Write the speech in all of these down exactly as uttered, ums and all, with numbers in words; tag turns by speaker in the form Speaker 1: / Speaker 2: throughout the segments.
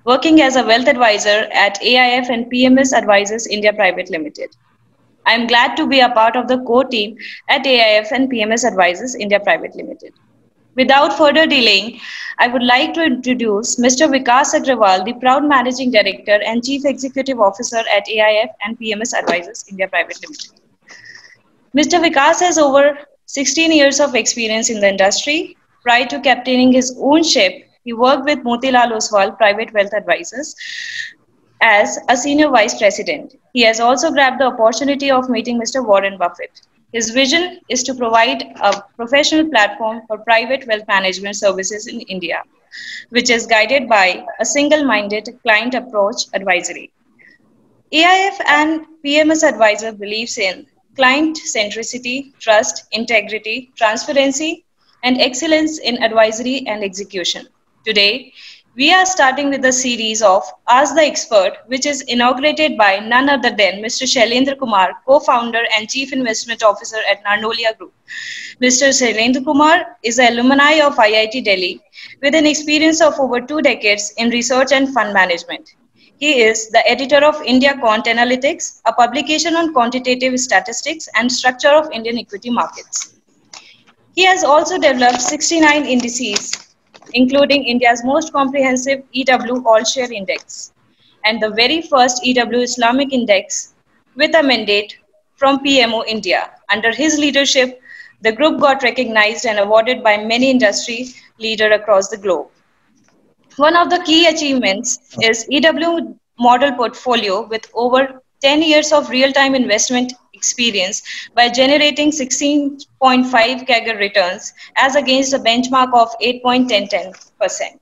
Speaker 1: working as a wealth advisor at A I F and P M S Advisors India Private Limited. I am glad to be a part of the core team at A I F and P M S Advisors India Private Limited. Without further delaying, I would like to introduce Mister Vikas Agrawal, the proud Managing Director and Chief Executive Officer at A I F and P M S Advisors India Private Limited. Mister Vikas has over sixteen years of experience in the industry. Prior to captaining his own ship, he worked with Motilal Oswal Private Wealth Advisors as a senior vice president. He has also grabbed the opportunity of meeting Mister Warren Buffett. His vision is to provide a professional platform for private wealth management services in India, which is guided by a single-minded client approach advisory. A I F and P M S Advisor believes in client centricity, trust, integrity, transparency, and excellence in advisory and execution. Today, we are starting with a series of Ask the Expert, which is inaugurated by none other than Mister Shailendra Kumar, co-founder and Chief Investment Officer at Narnolia Group. Mister Shailendra Kumar is an alumni of I I T Delhi with an experience of over two decades in research and fund management. He is the editor of India Quant Analytics, a publication on quantitative statistics and structure of Indian equity markets. He has also developed sixty-nine indices, including India's most comprehensive E W All-Share Index and the very first E W Islamic Index with a mandate from P M O India. Under his leadership, the group got recognized and awarded by many industry leaders across the globe. One of the key achievements is E W model portfolio with over ten years of real-time investment experience by generating sixteen point five C A G R returns as against a benchmark of eight point one zero percent.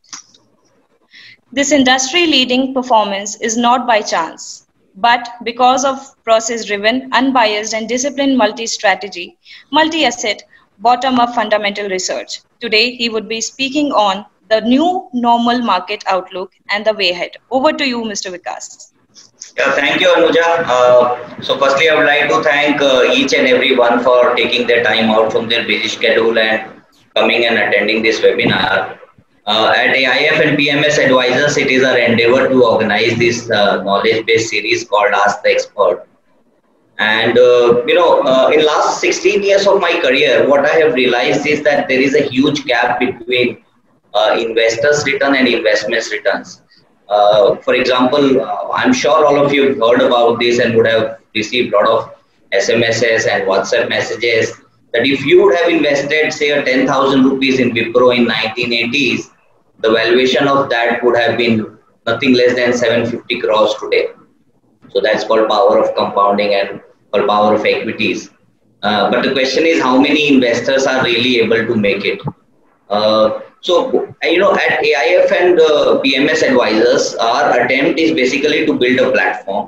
Speaker 1: This industry-leading performance is not by chance, but because of process-driven, unbiased and disciplined multi-strategy, multi-asset, bottom-up fundamental research. Today, he would be speaking on the new normal market outlook and the way ahead. Over to you, Mister Vikas.
Speaker 2: Yeah, thank you, Anuja. Uh, so firstly, I would like to thank uh, each and every one for taking their time out from their busy schedule and coming and attending this webinar. Uh, at A I F and P M S Advisors, it is our endeavor to organize this uh, knowledge-based series called Ask the Expert. And, uh, you know, uh, in last sixteen years of my career, what I have realized is that there is a huge gap between uh, investors' return and investments returns. Uh, for example, uh, I'm sure all of you have heard about this and would have received a lot of S M Ses and WhatsApp messages that if you would have invested, say, a ten thousand rupees in Wipro in nineteen eighties, the valuation of that would have been nothing less than seven hundred fifty crores today. So that's called power of compounding and called power of equities. Uh, but the question is, how many investors are really able to make it? Uh, So, you know, at A I F and uh, P M S Advisors, our attempt is basically to build a platform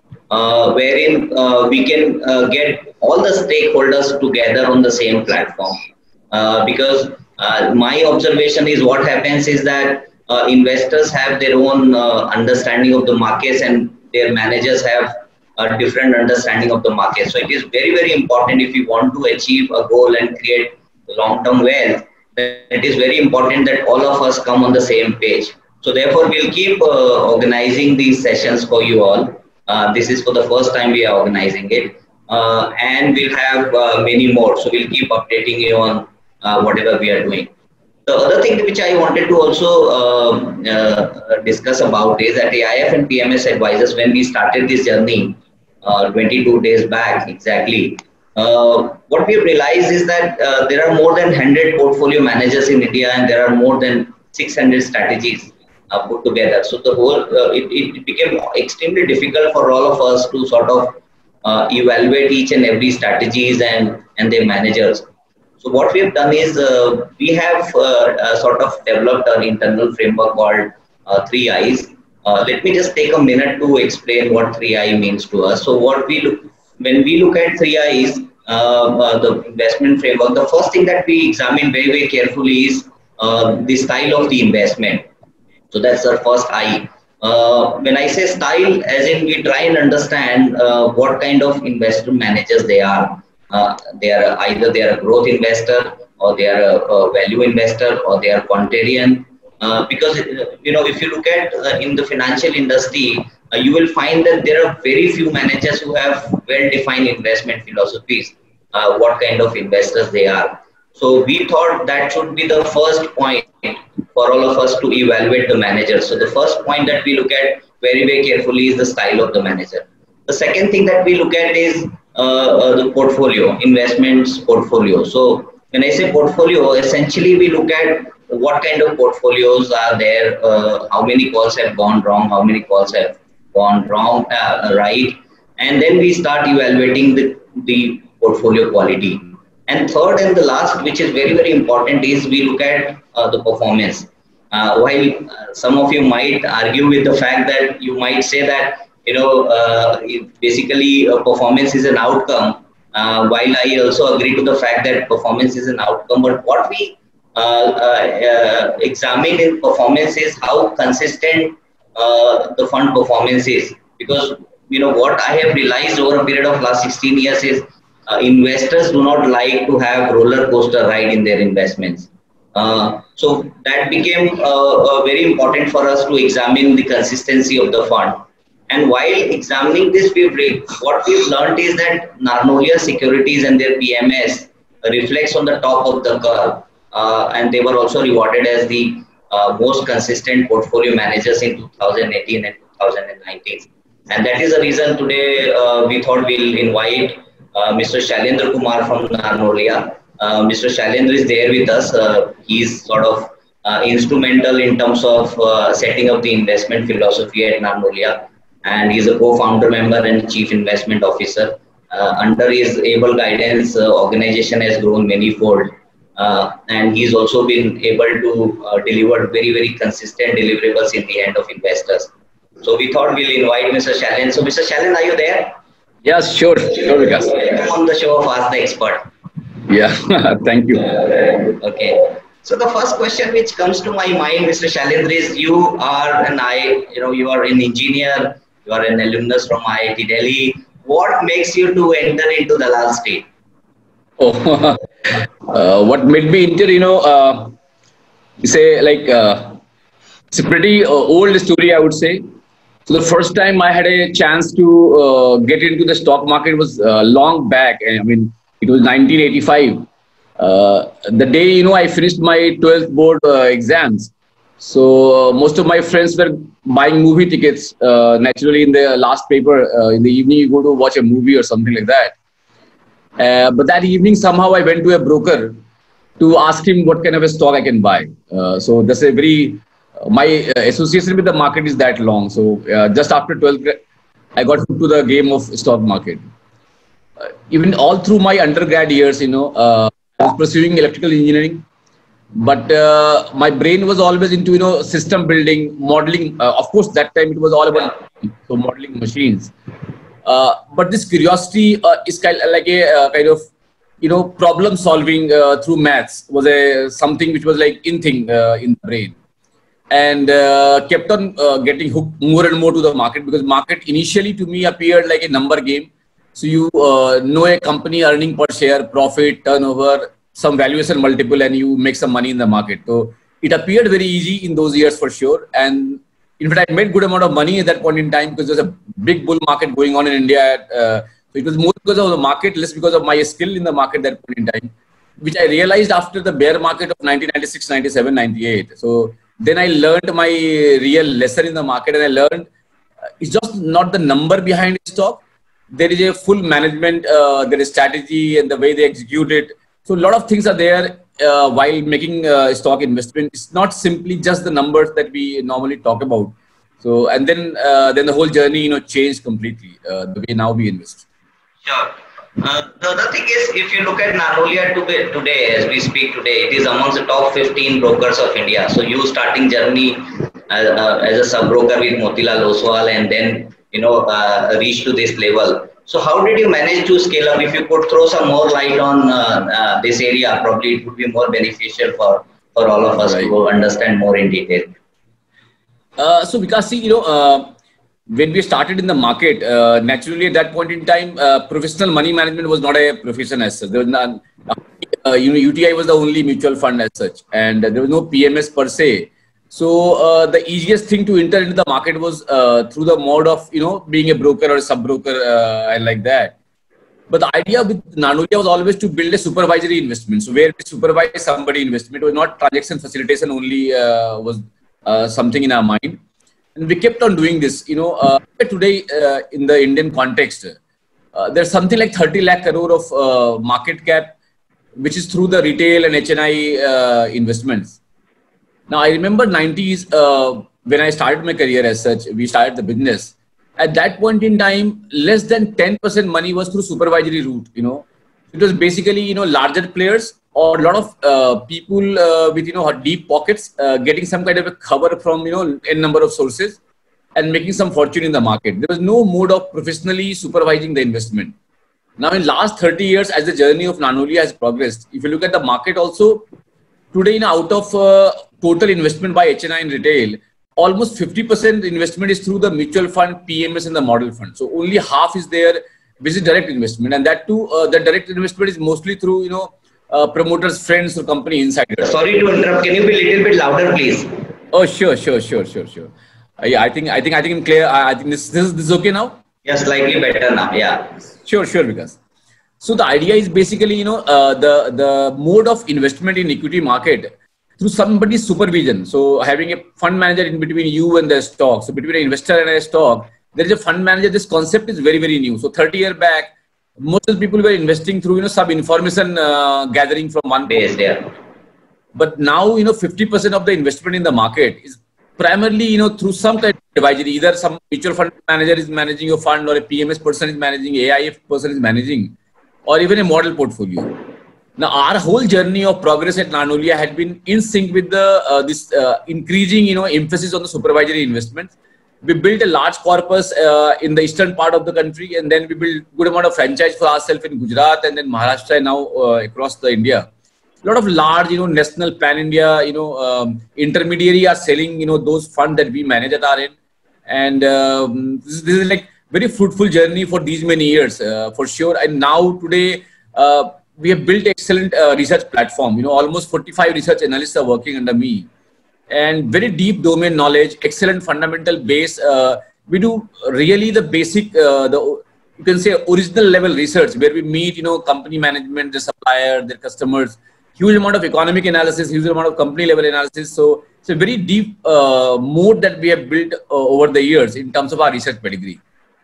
Speaker 2: uh, wherein uh, we can uh, get all the stakeholders together on the same platform. Uh, because uh, my observation is what happens is that uh, investors have their own uh, understanding of the markets and their managers have a different understanding of the market. So it is very, very important if you want to achieve a goal and create long-term wealth. It is very important that all of us come on the same page. So therefore, we'll keep uh, organizing these sessions for you all. Uh, this is for the first time we are organizing it. Uh, and we'll have uh, many more. So we'll keep updating you on uh, whatever we are doing. The other thing which I wanted to also uh, uh, discuss about is that A I F and P M S Advisors, when we started this journey uh, twenty-two days back exactly, Uh, what we have realized is that uh, there are more than one hundred portfolio managers in India and there are more than six hundred strategies uh, put together. So the whole, uh, it, it became extremely difficult for all of us to sort of uh, evaluate each and every strategies and, and their managers. So what we have done is uh, we have uh, uh, sort of developed an internal framework called uh, three I's. Uh, let me just take a minute to explain what three I means to us. So what we look, when we look at three I's, Uh, uh, the investment framework, the first thing that we examine very, very carefully is uh, the style of the investment. So that's our first I. Uh, when I say style, as in we try and understand uh, what kind of investment managers they are. Uh, they are either they are a growth investor or they are a, a value investor or they are contrarian Uh, because uh, you know, if you look at uh, in the financial industry, uh, you will find that there are very few managers who have well-defined investment philosophies. Uh, what kind of investors they are. So we thought that should be the first point for all of us to evaluate the manager. So the first point that we look at very very carefully is the style of the manager. The second thing that we look at is uh, uh, the portfolio, investments portfolio. So when I say portfolio, essentially we look at what kind of portfolios are there, uh, how many calls have gone wrong, how many calls have gone wrong, uh, right, and then we start evaluating the, the portfolio quality. And third and the last, which is very very important, is we look at uh, the performance. Uh, while uh, some of you might argue with the fact that you might say that you know uh, basically uh, performance is an outcome, uh, while I also agree to the fact that performance is an outcome, but what we uh, uh, uh, examine in performance is how consistent uh, the fund performance is. Because you know what I have realized over a period of last sixteen years is uh, investors do not like to have roller coaster ride in their investments. Uh, so that became uh, uh, very important for us to examine the consistency of the fund. And while examining this, we've what we've learned is that Narnolia Securities and their P M S reflects on the top of the curve, uh, and they were also rewarded as the uh, most consistent portfolio managers in two thousand eighteen and two thousand nineteen. And that is the reason today uh, we thought we'll invite uh, Mister Shailendra Kumar from Narnolia. Uh, Mister Shailendra is there with us. Uh, he's sort of uh, instrumental in terms of uh, setting up the investment philosophy at Narnolia, and he's a co-founder member and chief investment officer. Uh, under his able guidance, uh, organization has grown many-fold, uh, and he's also been able to uh, deliver very, very consistent deliverables in the hand of investors. So we thought we'll invite Mister Shailendra. So Mister Shailendra, are you there?
Speaker 3: Yes, sure, sure, Vikas.
Speaker 2: Welcome on the show of Ask the Expert.
Speaker 3: Yeah, thank you.
Speaker 2: Okay. So the first question which comes to my mind, Mister Shailendra, is you are an I, you know, you are an engineer, you are an alumnus from I I T Delhi. What makes you to enter into Dalal Street?
Speaker 3: Oh, uh, what made me enter, you know, uh, say like, uh, it's a pretty uh, old story, I would say. So the first time I had a chance to uh, get into the stock market was uh, long back. I mean, it was nineteen eighty-five. Uh, the day, you know, I finished my twelfth board uh, exams. So uh, most of my friends were buying movie tickets. Uh, naturally, in the last paper, uh, in the evening, you go to watch a movie or something like that. Uh, but that evening, somehow I went to a broker to ask him what kind of a stock I can buy. Uh, so that's a very, uh, my uh, association with the market is that long. So uh, just after twelfth, I got hooked to the game of stock market. Uh, even all through my undergrad years, you know, uh, I was pursuing electrical engineering, but uh, my brain was always into, you know, system building, modeling. Uh, of course, that time it was all about so modeling machines. Uh, but this curiosity uh, is kind of like a uh, kind of, you know, problem solving uh, through maths was a something which was like in thing uh, in the brain, and uh, kept on uh, getting hooked more and more to the market, because market initially to me appeared like a number game. So you uh, know a company earning per share, profit, turnover, some valuation multiple, and you make some money in the market. So it appeared very easy in those years for sure. And in fact, I made good amount of money at that point in time because there's a big bull market going on in India. Uh, so it was more because of the market, less because of my skill in the market at that point in time, which I realized after the bear market of nineteen ninety-six, ninety-seven, ninety-eight. So then I learned my real lesson in the market, and I learned uh, it's just not the number behind the stock. There is a full management, uh, there is strategy and the way they execute it. So a lot of things are there uh, while making uh, stock investment. It's not simply just the numbers that we normally talk about. So, and then uh, then the whole journey, you know, changed completely uh, the way now we invest.
Speaker 2: Sure. Uh, the other thing is, if you look at Narnolia today, today, as we speak today, it is amongst the top fifteen brokers of India. So you starting journey uh, uh, as a sub broker with Motilal Oswal, and then you know uh, reach to this level. So how did you manage to scale up? If you could throw some more light on uh, uh, this area, probably it would be more beneficial for for all of us right. to understand more in detail.
Speaker 3: Uh, so because see, you know. Uh, When we started in the market, uh, naturally at that point in time, uh, professional money management was not a profession as such. There was not, uh, you know, U T I was the only mutual fund as such, and uh, there was no P M S per se. So uh, the easiest thing to enter into the market was uh, through the mode of, you know, being a broker or a sub-broker uh, and like that. But the idea with Nanolia was always to build a supervisory investment. So where we supervise somebody investment, it was not transaction facilitation only uh, was uh, something in our mind. And we kept on doing this. You know, uh, today uh, in the Indian context, uh, there's something like thirty lakh crore of uh, market cap, which is through the retail and H N I uh, investments. Now, I remember nineties uh, when I started my career as such, we started the business. At that point in time, less than ten percent money was through supervisory route, you know. It was basically, you know, larger players or a lot of uh, people uh, with, you know, deep pockets uh, getting some kind of a cover from, you know, n number of sources and making some fortune in the market. There was no mode of professionally supervising the investment. Now, in last thirty years, as the journey of Nanolia has progressed, if you look at the market also, today, you know, out of uh, total investment by H N I in retail, almost fifty percent investment is through the mutual fund, P M S and the model fund. So only half is there, which is direct investment. And that too, uh, the direct investment is mostly through, you know, uh, promoters, friends or company insiders.
Speaker 2: Sorry to interrupt. Can you be a little bit louder, please?
Speaker 3: Oh, sure, sure, sure, sure, sure. Uh, yeah, I think, I think, I think I'm clear. I, I think this, this, this is okay now?
Speaker 2: Yeah, slightly better now. Yeah.
Speaker 3: Sure, sure, Vikas. So the idea is basically, you know, uh, the, the mode of investment in equity market through somebody's supervision. So having a fund manager in between you and the stock. So between an investor and a stock, there is a fund manager. This concept is very, very new. So thirty years back, most of the people were investing through, you know, some information uh, gathering from one
Speaker 2: base. Yeah.
Speaker 3: But now, you know, fifty percent of the investment in the market is primarily, you know, through some kind of advisory. Either some mutual fund manager is managing your fund or a P M S person is managing, A I F person is managing, or even a model portfolio. Now, our whole journey of progress at Nanolia had been in sync with the uh, this uh, increasing, you know, emphasis on the supervisory investments. We built a large corpus uh, in the eastern part of the country, and then we built good amount of franchise for ourselves in Gujarat and then Maharashtra and now uh, across the India. A lot of large, you know, national pan-India, you know, um, intermediary are selling, you know, those funds that we manage at our end. And um, this, this is like very fruitful journey for these many years, uh, for sure. And now today, uh, we have built excellent uh, research platform. You know, almost forty-five research analysts are working under me, and very deep domain knowledge, excellent fundamental base. Uh, we do really the basic, uh, the you can say original level research where we meet, you know, company management, the supplier, their customers, huge amount of economic analysis, huge amount of company level analysis. So it's a very deep uh, mode that we have built uh, over the years in terms of our research pedigree.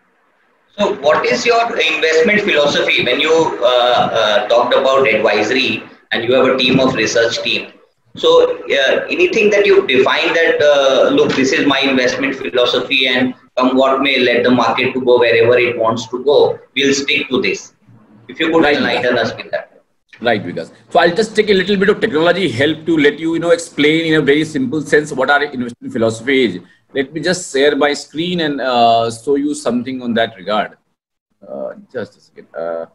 Speaker 2: So what is your investment philosophy when you uh, uh, talked about advisory and you have a team of research team? So uh, anything that you define that, uh, look, this is my investment philosophy and come what may, let the market to go wherever it wants to go. We'll stick to this. If you could right, enlighten us with that.
Speaker 3: Right, Vikas. So I'll just take a little bit of technology help to let you, you know, explain in a very simple sense what our investment philosophy is. Let me just share my screen and uh, show you something on that regard. Uh, just a second. Uh,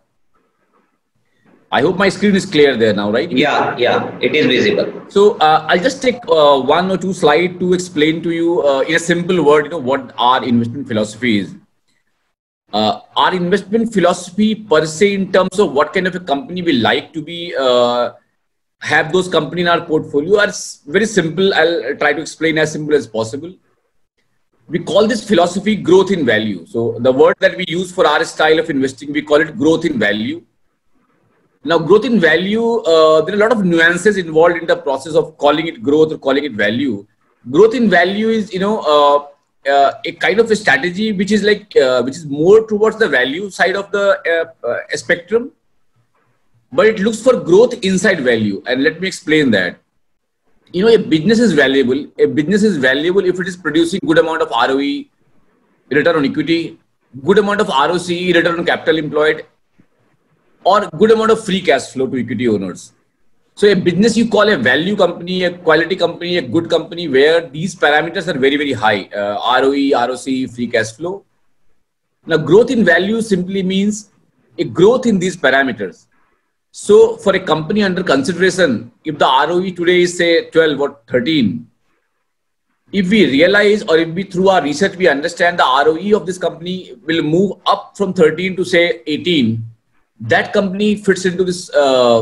Speaker 3: I hope my screen is clear there now, right?
Speaker 2: Yeah, yeah, it is visible.
Speaker 3: So uh, I'll just take uh, one or two slides to explain to you uh, in a simple word, you know, what our investment philosophy is. Uh, our investment philosophy per se in terms of what kind of a company we like to be, uh, have those company in our portfolio are very simple. I'll try to explain as simple as possible. We call this philosophy growth in value. So the word that we use for our style of investing, we call it growth in value. Now, growth in value, uh, there are a lot of nuances involved in the process of calling it growth or calling it value. Growth in value is, you know, uh, uh, a kind of a strategy which is like, uh, which is more towards the value side of the uh, uh, spectrum, but it looks for growth inside value. And let me explain that. You know, a business is valuable. A business is valuable if it is producing good amount of R O E, return on equity, good amount of R O C E, return on capital employed, or good amount of free cash flow to equity owners. So a business you call a value company, a quality company, a good company where these parameters are very, very high. Uh, R O E, R O C E, free cash flow. Now growth in value simply means a growth in these parameters. So for a company under consideration, if the R O E today is say twelve or thirteen, if we realize or if we through our research, we understand the R O E of this company will move up from thirteen to say eighteen, that company fits into this uh,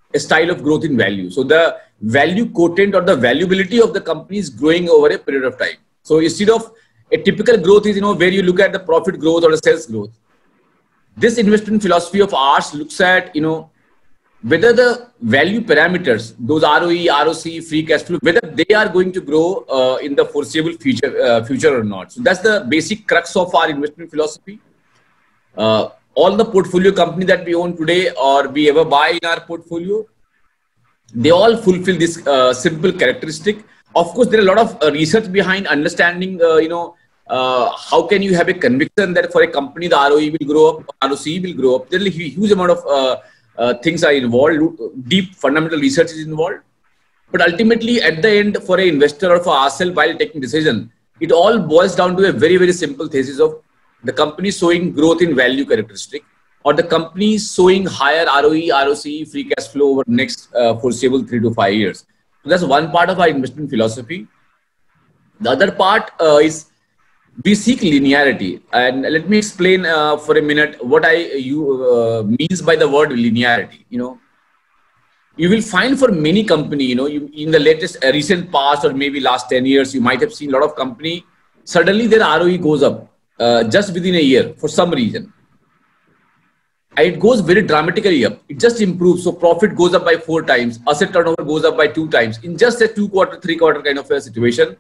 Speaker 3: a style of growth in value. So the value quotient or the valuability of the company is growing over a period of time. So instead of a typical growth is, you know, where you look at the profit growth or the sales growth. This investment philosophy of ours looks at, you know, whether the value parameters, those R O E, R O C, free cash flow, whether they are going to grow uh, in the foreseeable future, uh, future or not. So that's the basic crux of our investment philosophy. Uh, all the portfolio company that we own today or we ever buy in our portfolio, they all fulfill this uh, simple characteristic. Of course, there are a lot of uh, research behind understanding, uh, you know, uh, how can you have a conviction that for a company, the R O E will grow up, R O C will grow up. There is a huge amount of uh, uh, things are involved, deep fundamental research is involved. But ultimately, at the end, for an investor or for ourselves while taking decision, it all boils down to a very, very simple thesis of the company showing growth in value characteristic, or the company showing higher R O E, R O C, free cash flow over the next uh, foreseeable three to five years. So that's one part of our investment philosophy. The other part uh, is we seek linearity. And let me explain uh, for a minute what I you uh, means by the word linearity. You know, you will find for many company, you know, you, in the latest uh, recent past or maybe last ten years, you might have seen a lot of company, suddenly their R O E goes up uh, just within a year for some reason. And it goes very dramatically up. It just improves. So profit goes up by four times. Asset turnover goes up by two times in just a two quarter, three quarter kind of a situation.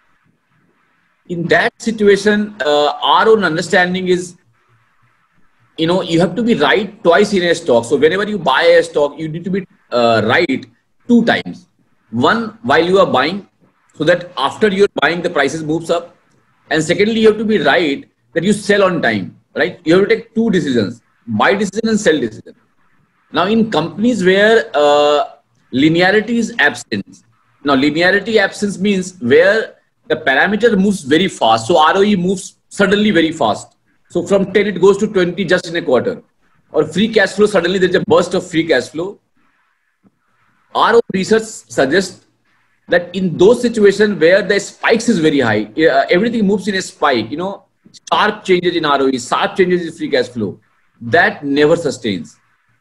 Speaker 3: In that situation, uh, our own understanding is, you know, you have to be right twice in a stock. So whenever you buy a stock, you need to be uh, right two times. One, while you are buying, so that after you're buying, the prices moves up. And secondly, you have to be right that you sell on time, right? You have to take two decisions. Buy decision and sell decision. Now, in companies where uh, linearity is absent, now linearity absence means where the parameter moves very fast. So R O E moves suddenly very fast. So from ten, it goes to twenty just in a quarter. Or free cash flow, suddenly there's a burst of free cash flow. Our own research suggests that in those situations where the spikes is very high, uh, everything moves in a spike, you know, sharp changes in R O E, sharp changes in free cash flow. That never sustains.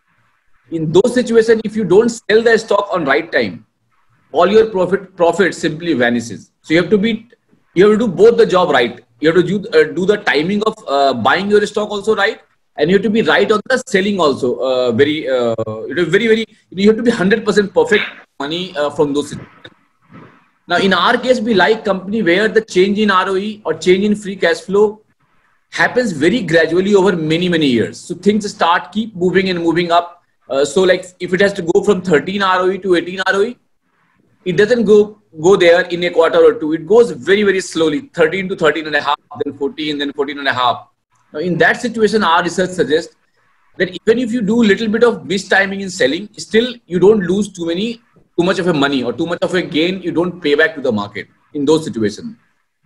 Speaker 3: In those situations, if you don't sell the stock on right time, all your profit profit simply vanishes. So you have to be, you have to do both the job right. You have to do, uh, do the timing of uh, buying your stock also right, and you have to be right on the selling also. Uh, very, uh, you know, very, very. You have to be one hundred percent perfect money uh, from those situations. Now, in our case, we like company where the change in R O E or change in free cash flow happens very gradually over many, many years. So things start keep moving and moving up. Uh, so like if it has to go from thirteen R O E to eighteen R O E, it doesn't go, go there in a quarter or two. It goes very, very slowly, thirteen to thirteen and a half, then fourteen, then fourteen and a half. Now in that situation, our research suggests that even if you do a little bit of mistiming in selling, still you don't lose too many, too much of a money or too much of a gain. You don't pay back to the market in those situations.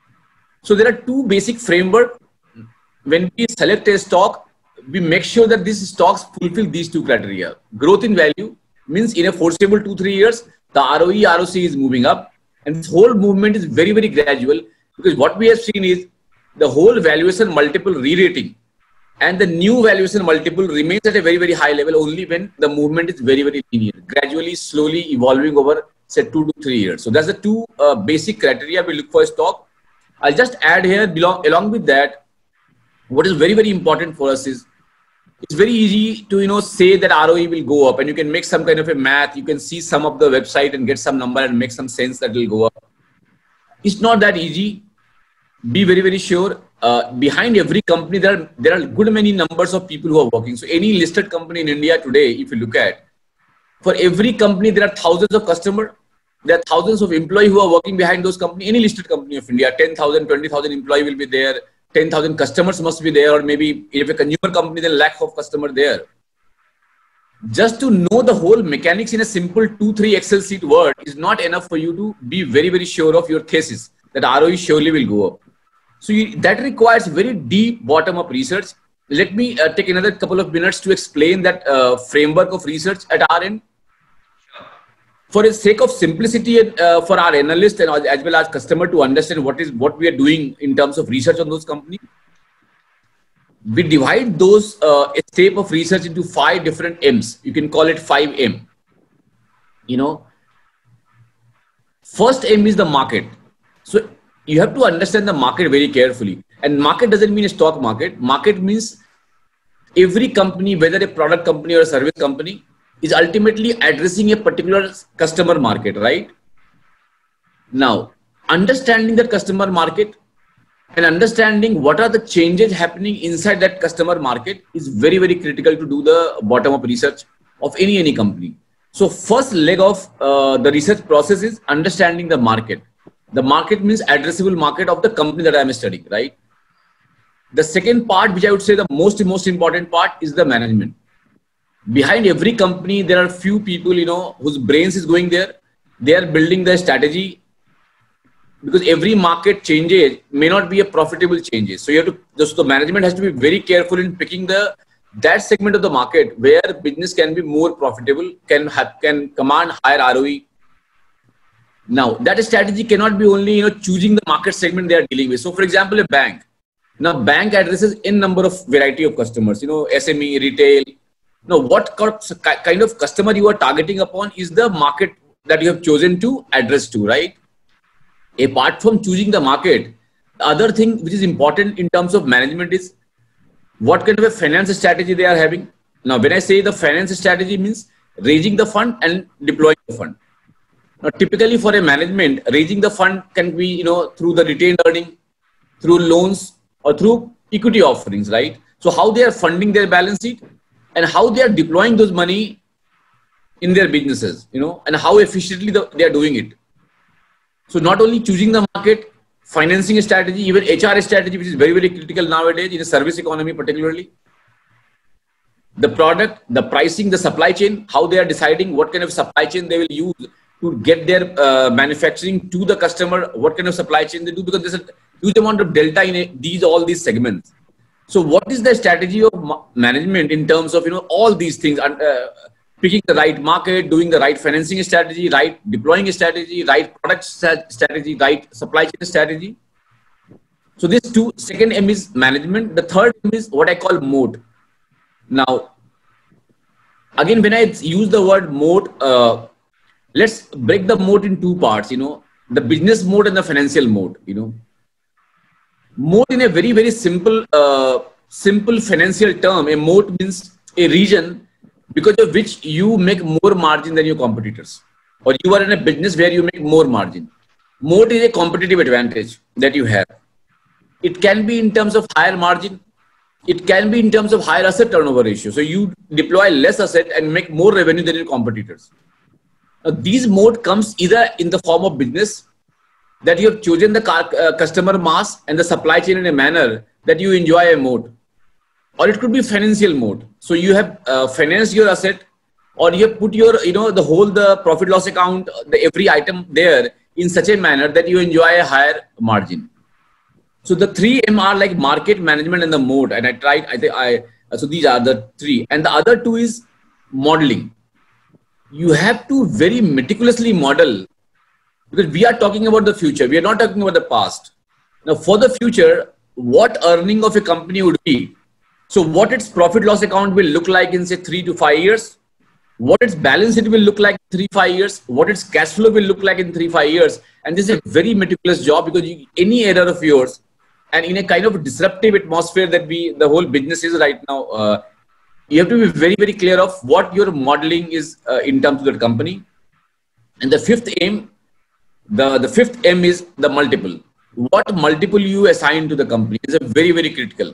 Speaker 3: So there are two basic framework. When we select a stock, we make sure that these stocks fulfill these two criteria. Growth in value means in a foreseeable two, three years, the R O E, R O C is moving up. And this whole movement is very, very gradual, because what we have seen is the whole valuation multiple re-rating and the new valuation multiple remains at a very, very high level only when the movement is very, very linear, gradually, slowly evolving over, say, two to three years. So that's the two uh, basic criteria we look for a stock. I'll just add here, belong, along with that, what is very, very important for us is it's very easy to, you know, say that R O E will go up, and you can make some kind of a math. You can see some of the website and get some number and make some sense that will go up. It's not that easy. Be very, very sure. Uh, behind every company, there are, there are good many numbers of people who are working. So any listed company in India today, if you look at, for every company, there are thousands of customers. There are thousands of employees who are working behind those companies. Any listed company of India, ten thousand, twenty thousand employees will be there. ten thousand customers must be there, or maybe if a consumer company, then lakh of customers there. Just to know the whole mechanics in a simple two, three Excel sheet word is not enough for you to be very, very sure of your thesis that R O E surely will go up. So you, that requires very deep bottom-up research. Let me uh, take another couple of minutes to explain that uh, framework of research at our end. For the sake of simplicity uh, for our analysts and as well as customer to understand what is what we are doing in terms of research on those companies, we divide those uh, a step of research into five different M's. You can call it five M. you know, first aim is the market. So you have to understand the market very carefully. And market doesn't mean a stock market. Market means every company, whether a product company or a service company, is ultimately addressing a particular customer market, right? Now, understanding that customer market and understanding what are the changes happening inside that customer market is very, very critical to do the bottom-up research of any, any company. So first leg of uh, the research process is understanding the market. The market means addressable market of the company that I am studying, right? The second part, which I would say the most, most important part, is the management. Behind every company, there are few people, you know, whose brains is going there. They are building their strategy, because every market changes may not be a profitable changes. So you have to, just the management has to be very careful in picking the that segment of the market where business can be more profitable, can have, can command higher R O E. Now that strategy cannot be only, you know, choosing the market segment they are dealing with. So for example, a bank. Now bank addresses n number of variety of customers, you know, S M E, retail. Now what kind of customer you are targeting upon is the market that you have chosen to address to, right? Apart from choosing the market, the other thing which is important in terms of management is what kind of a finance strategy they are having. Now, when I say the finance strategy means raising the fund and deploying the fund. Now, typically for a management, raising the fund can be, you know, through the retained earning, through loans or through equity offerings, right? So how they are funding their balance sheet and how they are deploying those money in their businesses, you know, and how efficiently the, they are doing it. So not only choosing the market, financing a strategy, even H R strategy, which is very, very critical nowadays in a service economy particularly. The product, the pricing, the supply chain, how they are deciding what kind of supply chain they will use to get their uh, manufacturing to the customer, what kind of supply chain they do, because there's a huge amount of delta in a, these, all these segments. So what is the strategy of management in terms of, you know, all these things, uh, picking the right market, doing the right financing strategy, right deploying a strategy, right product strategy, right supply chain strategy. So this two, second M is management. The third M is what I call moat. Now, again, when I use the word moat, uh, let's break the moat in two parts, you know, the business moat and the financial moat, you know. Moat in a very, very simple, uh, simple financial term, a moat means a region because of which you make more margin than your competitors, or you are in a business where you make more margin. Moat is a competitive advantage that you have. It can be in terms of higher margin. It can be in terms of higher asset turnover ratio. So you deploy less asset and make more revenue than your competitors. Now, these moat comes either in the form of business, that you have chosen the car, uh, customer mass and the supply chain in a manner that you enjoy a moat. Or it could be financial moat. So you have uh, financed your asset, or you have put your, you know, the whole, the profit loss account, the every item there in such a manner that you enjoy a higher margin. So the three M are like market, management, and the moat. And I tried, I think I, so these are the three. And the other two is modeling. You have to very meticulously model, because we are talking about the future. We are not talking about the past. Now for the future, what earning of a company would be? So what its profit loss account will look like in say three to five years, what its balance sheet will look like in three, five years, what its cash flow will look like in three, five years. And this is a very meticulous job, because you, any error of yours, and in a kind of disruptive atmosphere that we, the whole business is right now, uh, you have to be very, very clear of what your modeling is uh, in terms of the company. And the fifth aim, the, the fifth M is the multiple. What multiple you assign to the company is a very, very critical.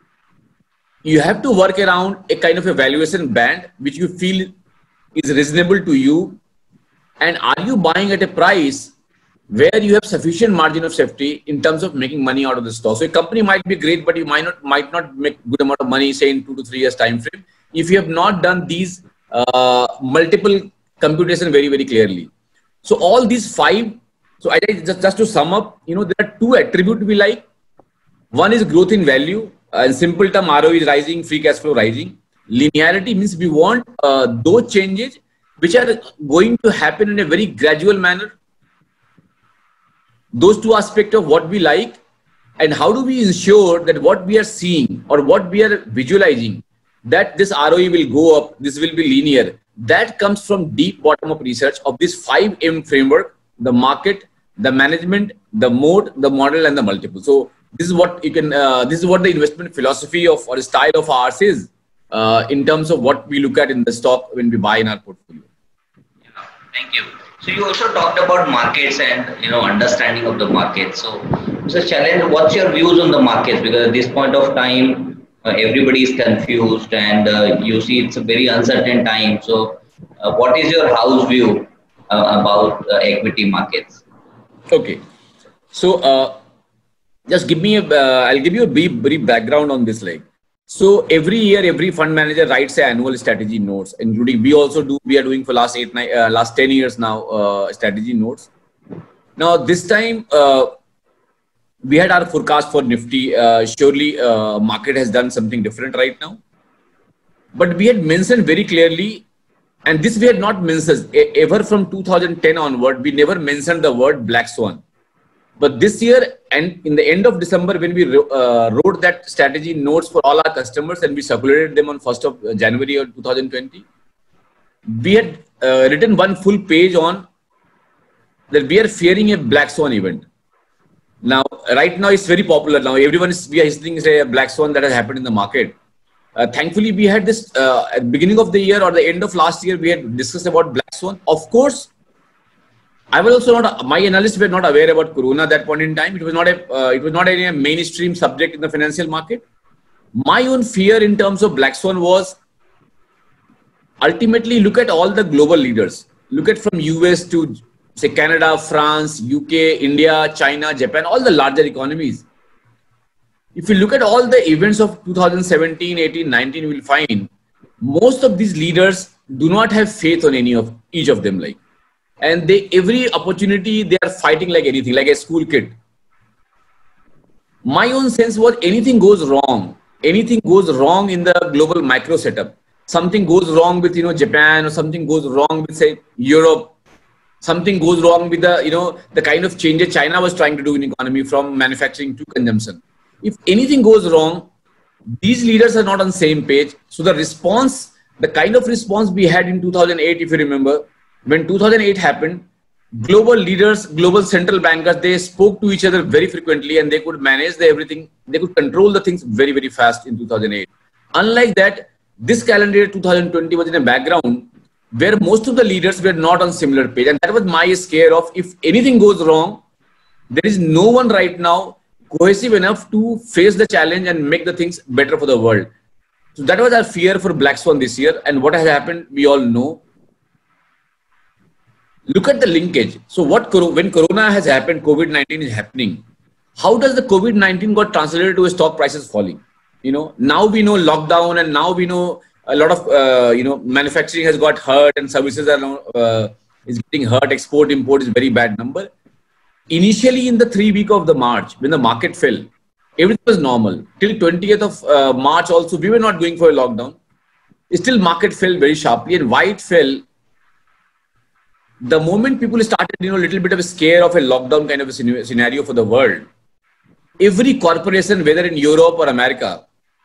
Speaker 3: You have to work around a kind of a valuation band which you feel is reasonable to you. And are you buying at a price where you have sufficient margin of safety in terms of making money out of the stock? So a company might be great, but you might not, might not make good amount of money, say in two to three years time frame, if you have not done these uh, multiple computation very, very clearly. So all these five, so I just, just to sum up, you know, there are two attributes we like. One is growth in value. Uh, in simple term, R O E is rising, free cash flow rising. Linearity means we want uh, those changes which are going to happen in a very gradual manner. Those two aspects of what we like, and how do we ensure that what we are seeing or what we are visualizing, that this R O E will go up, this will be linear. That comes from deep bottom up research of this five M framework: the market, the management, the mode, the model, and the multiple. So this is what you can, uh, this is what the investment philosophy of or style of ours is uh, in terms of what we look at in the stock when we buy in our portfolio.
Speaker 2: Yeah, thank you. So you also talked about markets and, you know, understanding of the market. So, so challenge, what's your views on the markets? Because at this point of time, uh, everybody is confused, and uh, you see it's a very uncertain time. So uh, what is your house view uh, about uh, equity markets?
Speaker 3: Okay. So uh, just give me a, uh, I'll give you a brief, brief background on this. Like, so every year, every fund manager writes an annual strategy notes, including we also do, we are doing for last eight, nine, uh, last ten years now, uh, strategy notes. Now this time, uh, we had our forecast for Nifty. Uh, surely uh, market has done something different right now. But we had mentioned very clearly, and this we had not mentioned ever from two thousand ten onward, we never mentioned the word black swan. But this year, and in the end of December, when we uh, wrote that strategy notes for all our customers and we circulated them on first of January of two thousand twenty, we had uh, written one full page on that we are fearing a black swan event. Now, right now, it's very popular. Now, everyone is, we are listening to a black swan that has happened in the market. Uh, thankfully, we had this uh, at the beginning of the year or the end of last year, we had discussed about black swan. Of course, I was also not, my analysts were not aware about Corona at that point in time. It was not a, uh, it was not a mainstream subject in the financial market. My own fear in terms of black swan was ultimately look at all the global leaders. Look at from U S to say Canada, France, U K, India, China, Japan, all the larger economies. If you look at all the events of two thousand seventeen, eighteen, nineteen, you will find most of these leaders do not have faith on any of each of them. Like, and they, every opportunity, they are fighting like anything, like a school kid. My own sense was anything goes wrong, anything goes wrong in the global micro setup. Something goes wrong with, you know, Japan, or something goes wrong with, say, Europe. Something goes wrong with the, you know, the kind of changes China was trying to do in economy from manufacturing to consumption. If anything goes wrong, these leaders are not on the same page. So the response, the kind of response we had in two thousand eight, if you remember, when two thousand eight happened, global leaders, global central bankers, they spoke to each other very frequently and they could manage the everything. They could control the things very, very fast in two thousand eight. Unlike that, this calendar year two thousand twenty was in a background where most of the leaders were not on similar page. And that was my scare of if anything goes wrong, there is no one right now cohesive enough to face the challenge and make the things better for the world. So that was our fear for black swan this year. And what has happened, we all know. Look at the linkage. So what, when Corona has happened, COVID nineteen is happening. How does the COVID nineteen got translated to stock prices falling? You know, now we know lockdown, and now we know a lot of, uh, you know, manufacturing has got hurt and services are now, uh, is getting hurt. Export, import is very bad number. Initially in the three week of the March, when the market fell, everything was normal. Till twentieth of uh, March also, we were not going for a lockdown. Still market fell very sharply. And why it fell? The moment people started, you know, a little bit of a scare of a lockdown kind of a scenario for the world, every corporation, whether in Europe or America,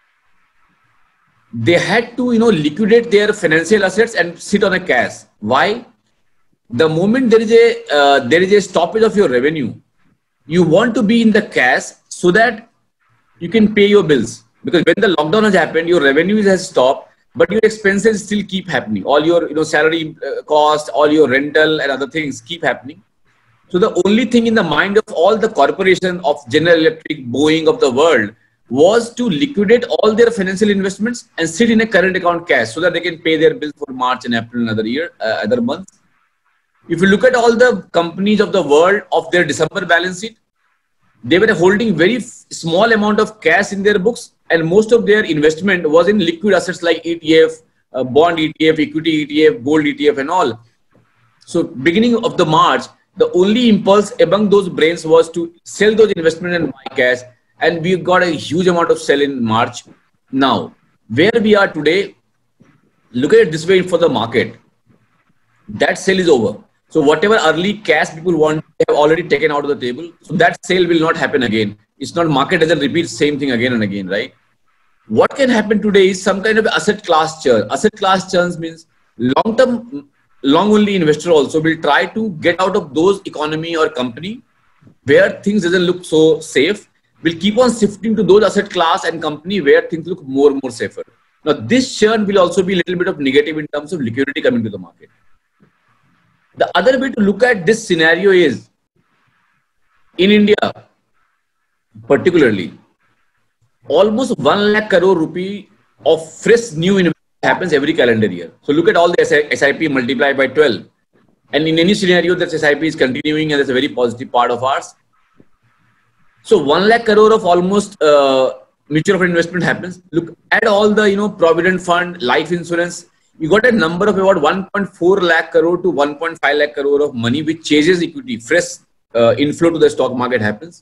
Speaker 3: they had to, you know, liquidate their financial assets and sit on a cash. Why? The moment there is a uh, there is a stoppage of your revenue, you want to be in the cash so that you can pay your bills. Because when the lockdown has happened, your revenue has stopped, but your expenses still keep happening. All your, you know, salary uh, cost, all your rental and other things keep happening. So the only thing in the mind of all the corporations of General Electric, Boeing of the world was to liquidate all their financial investments and sit in a current account cash so that they can pay their bills for March and April and other year, uh, other months. If you look at all the companies of the world of their December balance sheet, they were holding very small amount of cash in their books, and most of their investment was in liquid assets like E T F, uh, bond E T F, equity E T F, gold E T F and all. So beginning of the March, the only impulse among those brains was to sell those investments and buy cash. And we got a huge amount of sell in March. Now, where we are today, look at it this way for the market. That sale is over. So whatever early cash people want, they have already taken out of the table. So that sale will not happen again. It's not, market doesn't repeat same thing again and again, right? What can happen today is some kind of asset class churn. Asset class churns means long-term, long-only investor also will try to get out of those economy or company where things doesn't look so safe. Will keep on shifting to those asset class and company where things look more and more safer. Now, this churn will also be a little bit of negative in terms of liquidity coming to the market. The other way to look at this scenario is, in India, particularly, almost one lakh crore rupee of fresh new investment happens every calendar year. So look at all the S I P multiplied by twelve. And in any scenario, that S I P is continuing, and that's a very positive part of ours. So one lakh crore of almost uh, mutual fund investment happens. Look at all the, you know, provident fund, life insurance. You got a number of about one point four lakh crore to one point five lakh crore of money which chases equity. Fresh uh, inflow to the stock market happens.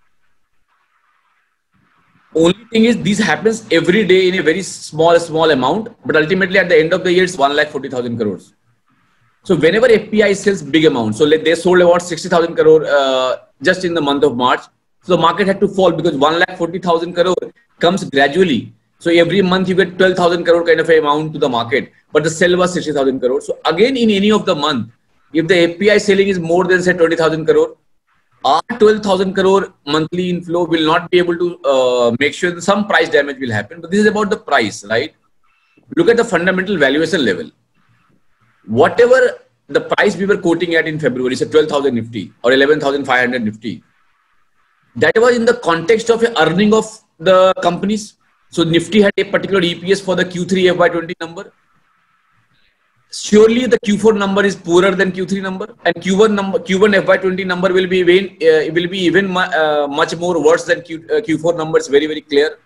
Speaker 3: Only thing is, this happens every day in a very small, small amount. But ultimately, at the end of the year, it's one lakh forty thousand crores. So whenever F P I sells big amounts, so they sold about sixty thousand crore uh, just in the month of March. So the market had to fall because one lakh forty thousand crore comes gradually. So every month you get twelve thousand crore kind of amount to the market, but the sell was sixty thousand crore. So again, in any of the month, if the F P I selling is more than say twenty thousand crore, our twelve thousand crore monthly inflow will not be able to uh, make sure that some price damage will happen. But this is about the price, right? Look at the fundamental valuation level. Whatever the price we were quoting at in February, so twelve thousand Nifty or eleven thousand five hundred Nifty, that was in the context of a earning of the companies. So Nifty had a particular E P S for the Q three F Y twenty number. Surely the Q four number is poorer than Q three number, and Q one number, Q one F Y twenty number will be even uh, will be even uh, much more worse than Q, uh, Q four numbers. Very very clear.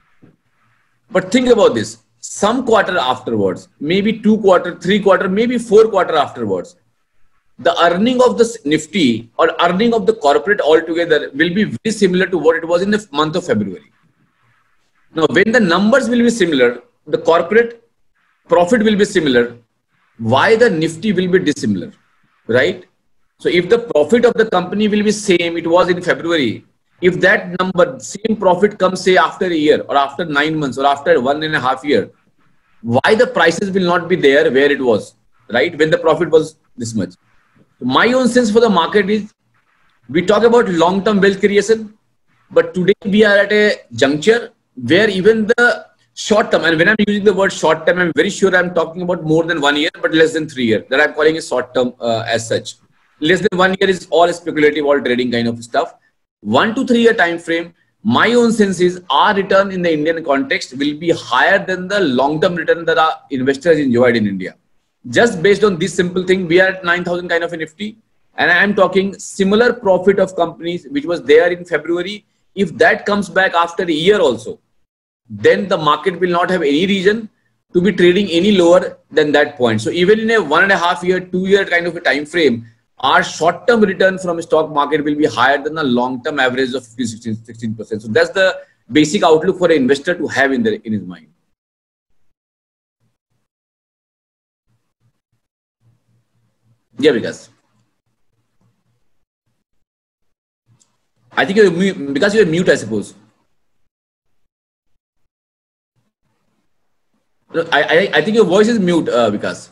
Speaker 3: But think about this. Some quarter afterwards, maybe two quarter, three quarter, maybe four quarter afterwards, the earning of the Nifty or earning of the corporate altogether will be very similar to what it was in the month of February. Now, when the numbers will be similar, the corporate profit will be similar. Why the Nifty will be dissimilar, right? So if the profit of the company will be same, it was in February. If that number, same profit comes say after a year or after nine months or after one and a half year, why the prices will not be there where it was, right? When the profit was this much. My own sense for the market is, we talk about long-term wealth creation, but today we are at a juncture where even the short term, and when I'm using the word short term, I'm very sure I'm talking about more than one year, but less than three years, that I'm calling it short term uh, as such. Less than one year is all speculative, all trading kind of stuff. One to three year time frame, my own sense is our return in the Indian context will be higher than the long-term return that our investors enjoyed in India. Just based on this simple thing, we are at nine thousand kind of a Nifty, and I am talking similar profit of companies which was there in February. If that comes back after a year also, then the market will not have any reason to be trading any lower than that point. So even in a one and a half year, two year kind of a time frame, our short-term return from stock market will be higher than the long-term average of fifteen, sixteen percent. So that's the basic outlook for an investor to have in, the, in his mind. Yeah, because I think you're mute, because you're mute, I suppose. I, I, I think your voice is mute, uh, Vikas.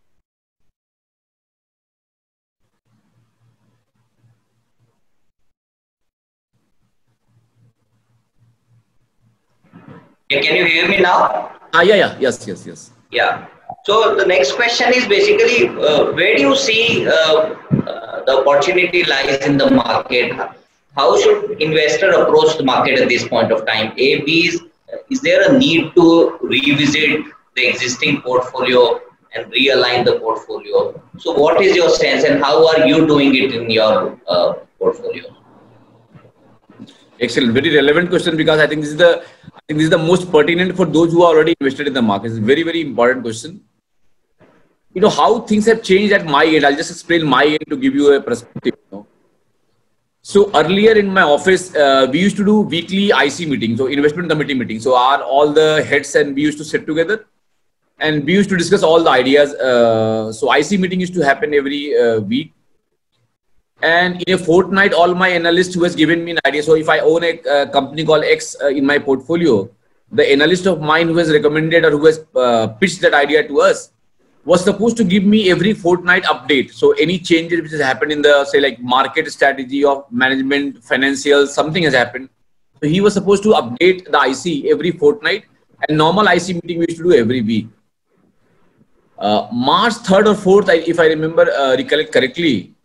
Speaker 2: Yeah, can you hear me now?
Speaker 3: Ah, yeah, yeah, yes, yes, yes.
Speaker 2: Yeah. So the next question is basically, uh, where do you see uh, uh, the opportunity lies in the market? How should investor approach the market at this point of time? A, B is, is there a need to revisit the existing portfolio and realign the portfolio? So what is your sense and how are you doing it in your uh, portfolio?
Speaker 3: Excellent, very relevant question, because I think this is the I think this is the most pertinent for those who are already invested in the market. It's a very, very important question. You know, how things have changed at my end. I'll just explain my end to give you a perspective. You know? So earlier in my office, uh, we used to do weekly I C meetings, so investment committee meetings. So our all the heads and we used to sit together and we used to discuss all the ideas. Uh, so I C meeting used to happen every uh, week. And in a fortnight, all my analysts who has given me an idea. So if I own a uh, company called X uh, in my portfolio, the analyst of mine who has recommended or who has uh, pitched that idea to us, was supposed to give me every fortnight update. So any changes which has happened in the, say, like market strategy of management, financial, something has happened. So he was supposed to update the I C every fortnight, and normal I C meeting we used to do every week. Uh, March third or fourth, I, if I remember, uh, recollect correctly,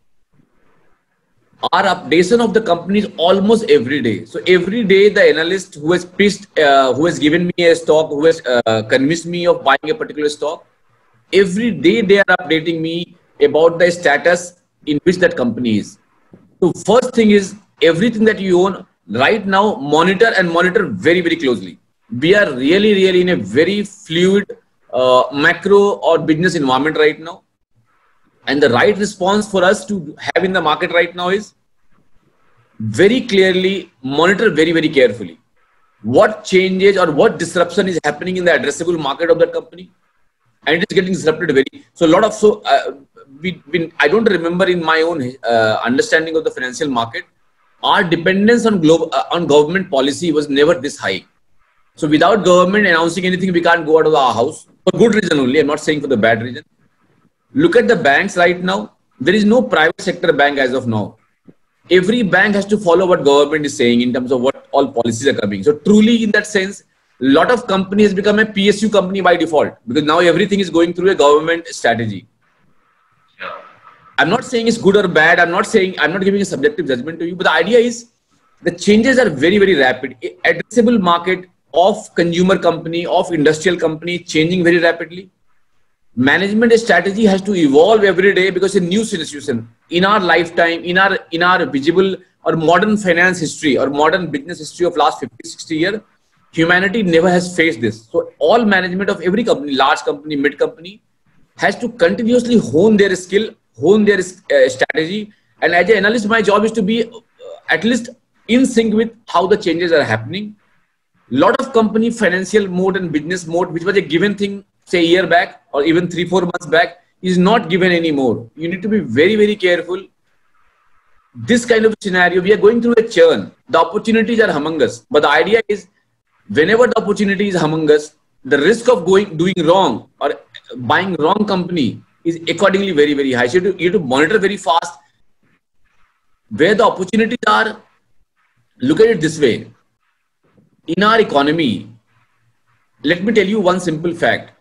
Speaker 3: our updation of the company is almost every day. So every day, the analyst who has pitched, uh, who has given me a stock, who has uh, convinced me of buying a particular stock, every day they are updating me about the status in which that company is. So first thing is, everything that you own right now, monitor and monitor very, very closely. We are really, really in a very fluid uh, macro or business environment right now. And the right response for us to have in the market right now is very clearly monitor very, very carefully what changes or what disruption is happening in the addressable market of that company. And it is getting disrupted very. So a lot of, so uh, we, we, I don't remember in my own uh, understanding of the financial market, our dependence on global, uh, on government policy was never this high. So without government announcing anything, we can't go out of our house for good reason only. I'm not saying for the bad reason. Look at the banks right now. There is no private sector bank as of now. Every bank has to follow what government is saying in terms of what all policies are coming. So truly in that sense, a lot of companies become a P S U company by default, because now everything is going through a government strategy.
Speaker 2: Yeah.
Speaker 3: I'm not saying it's good or bad. I'm not saying, I'm not giving a subjective judgment to you, but the idea is the changes are very, very rapid. Addressable market of consumer company, of industrial company changing very rapidly. Management strategy has to evolve every day because it's a new situation. In our lifetime, in our, in our visible or modern finance history or modern business history of last fifty, sixty years, humanity never has faced this. So all management of every company, large company, mid company, has to continuously hone their skill, hone their uh, strategy. And as an analyst, my job is to be uh, at least in sync with how the changes are happening. Lot of company financial mode and business mode, which was a given thing, say a year back or even three, four months back, is not given anymore. You need to be very, very careful. This kind of scenario, we are going through a churn. The opportunities are humongous. But the idea is, whenever the opportunity is humongous, the risk of going doing wrong or buying wrong company is accordingly very, very high. So you have to, you have to monitor very fast where the opportunities are. Look at it this way. In our economy, let me tell you one simple fact.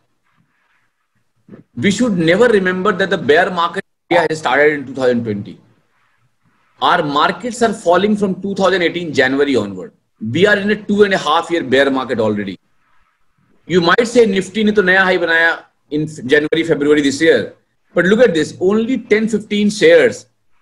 Speaker 3: We should never remember that the bear market has started in two thousand twenty. Our markets are falling from two thousand eighteen January onward. We are in a two and a half year bear market already. You might say Nifty ne to naya high banaya in January, February this year. But look at this, only ten, fifteen shares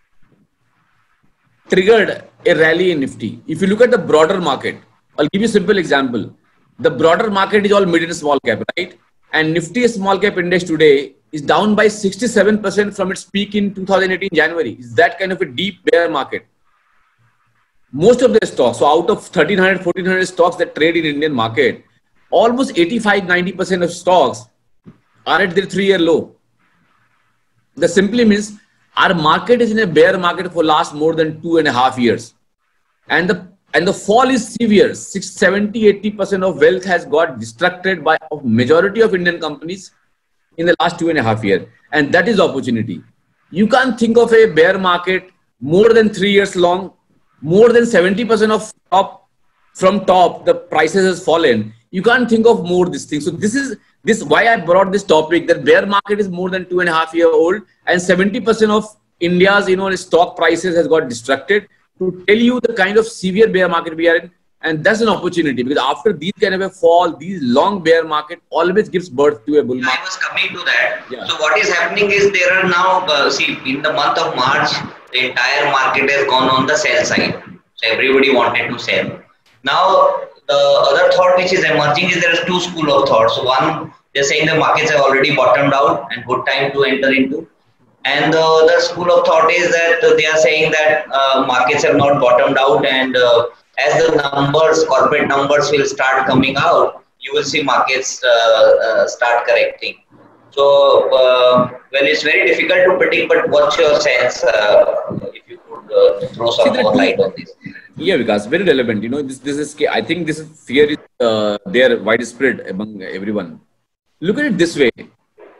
Speaker 3: triggered a rally in Nifty. If you look at the broader market, I'll give you a simple example. The broader market is all mid and small cap, right? And Nifty small cap index today is down by sixty-seven percent from its peak in two thousand eighteen January. It's that kind of a deep bear market. Most of the stocks, so out of thirteen hundred, fourteen hundred stocks that trade in Indian market, almost eighty-five, ninety percent of stocks are at their three-year low. That simply means our market is in a bear market for last more than two and a half years. And the And the fall is severe. seventy, eighty percent of wealth has got destructed by a majority of Indian companies in the last two and a half years. And that is opportunity. You can't think of a bear market more than three years long, more than seventy percent of top, from top, the prices has fallen. You can't think of more this thing. So this is this why I brought this topic, that bear market is more than two and a half year old and seventy percent of India's, you know, stock prices has got destructed. To tell you the kind of severe bear market we are in, and that's an opportunity, because after these kind of a fall, these long bear market always gives birth to a bull market.
Speaker 2: I was coming to that.
Speaker 3: Yeah.
Speaker 2: So what is happening is there are now, uh, see, in the month of March, the entire market has gone on the sell side. So everybody wanted to sell. Now, the other thought which is emerging is there is two school of thoughts. So one, they're saying the markets have already bottomed out and good time to enter into. And the other school of thought is that they are saying that uh, markets have not bottomed out, and uh, as the numbers, corporate numbers will start coming out, you will see markets uh, uh, start correcting. So, uh, well, it's very difficult to predict, but what's your sense, uh, if you could uh, throw some see, more light on this?
Speaker 3: Yeah, because very relevant. You know, this, this is, I think this fear is uh, there widespread among everyone. Look at it this way.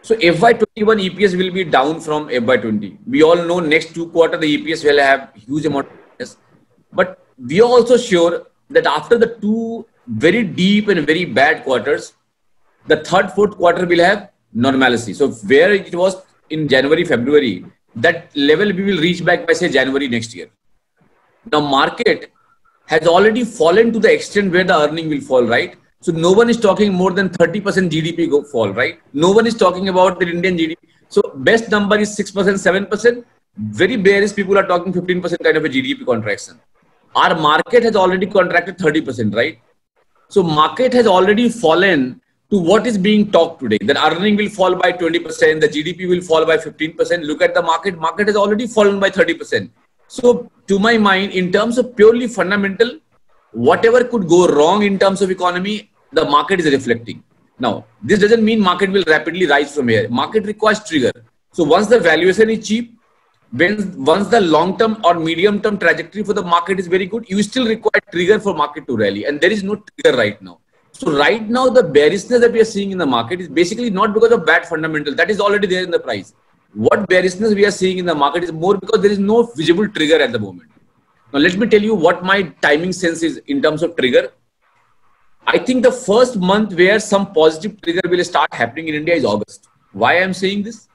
Speaker 3: So F Y twenty-one E P S will be down from F Y twenty. We all know next two quarter the E P S will have huge amount of weakness. But we are also sure that after the two very deep and very bad quarters, the third, fourth quarter will have normalcy. So where it was in January, February, that level we will reach back by say January next year. Now market has already fallen to the extent where the earning will fall, right? So no one is talking more than thirty percent G D P go fall, right? No one is talking about the Indian G D P. So best number is six percent, seven percent. Very bearish people are talking fifteen percent kind of a G D P contraction. Our market has already contracted thirty percent, right? So market has already fallen to what is being talked today. That earning will fall by twenty percent, the G D P will fall by fifteen percent. Look at the market, market has already fallen by thirty percent. So to my mind, in terms of purely fundamental, whatever could go wrong in terms of economy, the market is reflecting. Now, this doesn't mean market will rapidly rise from here. Market requires trigger. So once the valuation is cheap, when once the long-term or medium-term trajectory for the market is very good, you still require trigger for market to rally. And there is no trigger right now. So right now, the bearishness that we are seeing in the market is basically not because of bad fundamentals. That is already there in the price. What bearishness we are seeing in the market is more because there is no visible trigger at the moment. Now, let me tell you what my timing sense is in terms of trigger. I think the first month where some positive trigger will start happening in India is August. Why I am saying this?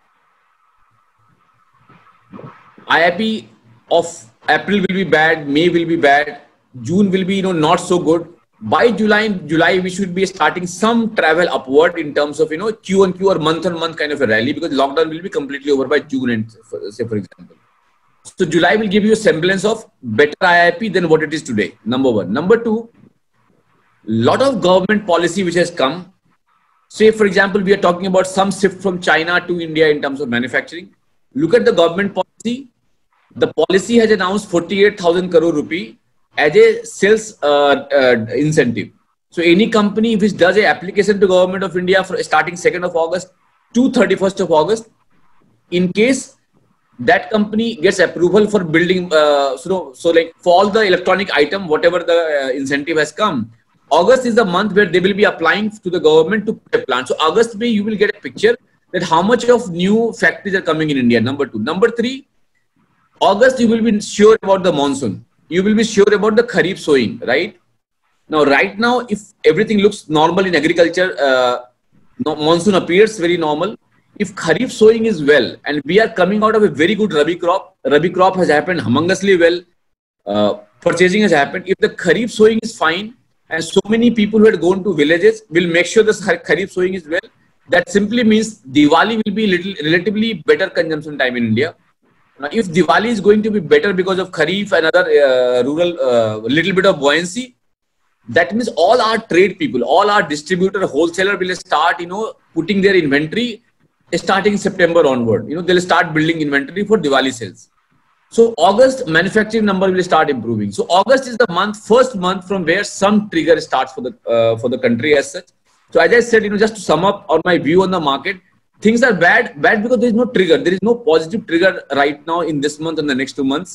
Speaker 3: I I P of April will be bad, May will be bad, June will be, you know, not so good. By July, July we should be starting some travel upward in terms of, you know, Q on Q or month on month kind of a rally, because lockdown will be completely over by June and say for example. So July will give you a semblance of better I I P than what it is today. Number one. Number two, lot of government policy which has come. Say for example, we are talking about some shift from China to India in terms of manufacturing. Look at the government policy. The policy has announced forty-eight thousand crore rupee as a sales uh, uh, incentive. So any company which does a application to government of India for starting second of August to thirty-first of August, in case that company gets approval for building, uh, so, so like for all the electronic item, whatever the uh, incentive has come, August is the month where they will be applying to the government to put a plant. So August, May, you will get a picture that how much of new factories are coming in India. Number two. Number three, August, you will be sure about the monsoon. You will be sure about the Kharif sowing, right? Now, right now, if everything looks normal in agriculture, uh, no, monsoon appears very normal. If Kharif sowing is well, and we are coming out of a very good Rabi crop, Rabi crop has happened humongously well, uh, purchasing has happened. If the Kharif sowing is fine, and so many people who had gone to villages will make sure the Kharif sowing is well, that simply means Diwali will be little relatively better consumption time in India. Now, if Diwali is going to be better because of Kharif and other uh, rural, uh, little bit of buoyancy, that means all our trade people, all our distributor, wholesaler will start, you know, putting their inventory starting September onward. You know, they'll start building inventory for Diwali sales. So August manufacturing number will start improving. So August is the month, first month from where some trigger starts for the uh, for the country as such. So as I said, you know, just to sum up on my view on the market, things are bad, bad because there is no trigger. There is no positive trigger right now in this month and the next two months.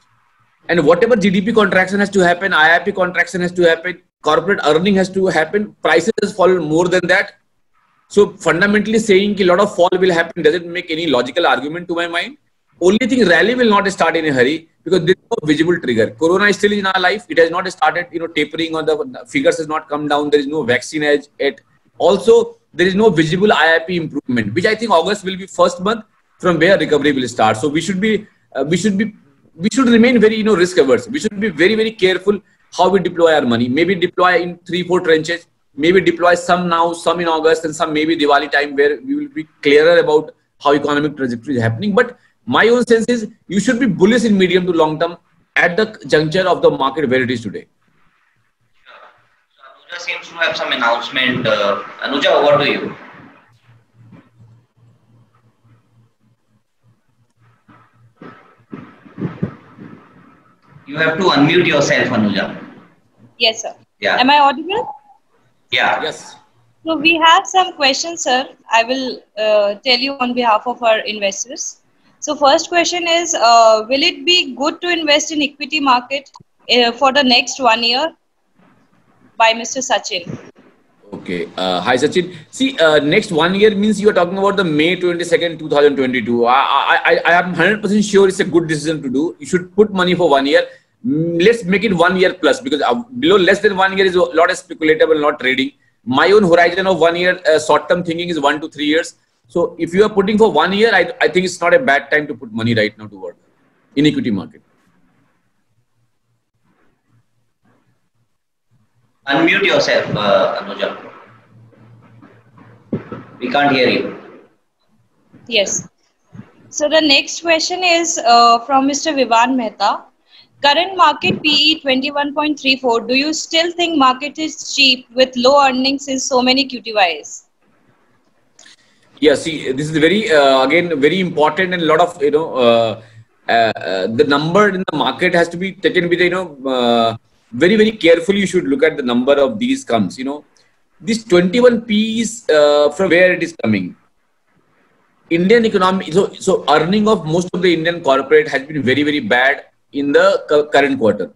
Speaker 3: And whatever G D P contraction has to happen, I I P contraction has to happen, corporate earning has to happen, prices has fallen more than that. So fundamentally saying a lot of fall will happen doesn't make any logical argument to my mind. Only thing, rally will not start in a hurry because there is no visible trigger. Corona is still in our life. It has not started, you know, tapering, or the figures has not come down. There is no vaccine as yet. Also, there is no visible I I P improvement, which I think August will be first month from where recovery will start. So we should be, uh, we should be, we should remain very, you know, risk averse. We should be very, very careful how we deploy our money. Maybe deploy in three, four tranches. Maybe deploy some now, some in August, and some maybe Diwali time where we will be clearer about how economic trajectory is happening. But my own sense is you should be bullish in medium to long term at the juncture of the market where it is today.
Speaker 2: So Anuja seems to have some announcement. Uh, Anuja, over to you. You have to unmute yourself, Anuja.
Speaker 1: Yes, sir.
Speaker 2: Yeah.
Speaker 1: Am I audible?
Speaker 2: Yeah.
Speaker 3: Yes.
Speaker 1: So we have some questions, sir. I will uh, tell you on behalf of our investors. So first question is, uh, will it be good to invest in equity market uh, for the next one year? By Mister Sachin.
Speaker 3: Okay. Uh, hi, Sachin. See, uh, next one year means you are talking about the May twenty-second, two thousand twenty-two. I, I, I, I am one hundred percent sure it's a good decision to do. You should put money for one year. Mm, Let's make it one year plus, because uh, below less than one year is a lot of speculative and not trading. My own horizon of one year, uh, short-term thinking is one to three years. So if you are putting for one year, I, I think it's not a bad time to put money right now to work in equity market.
Speaker 2: Unmute yourself, uh, Anuja. We can't hear you.
Speaker 1: Yes. So the next question is uh, from Mister Vivan Mehta. Current market P E twenty-one point three four. Do you still think market is cheap with low earnings in so many Q T Ys?
Speaker 3: Yeah, see, this is very, uh, again, very important, and a lot of, you know, uh, uh, uh, the number in the market has to be taken with, you know, uh, very, very carefully. You should look at the number of these comes, you know. This twenty-one P is uh, from where it is coming. Indian economy, so, so earning of most of the Indian corporate has been very, very bad in the cu- current quarter,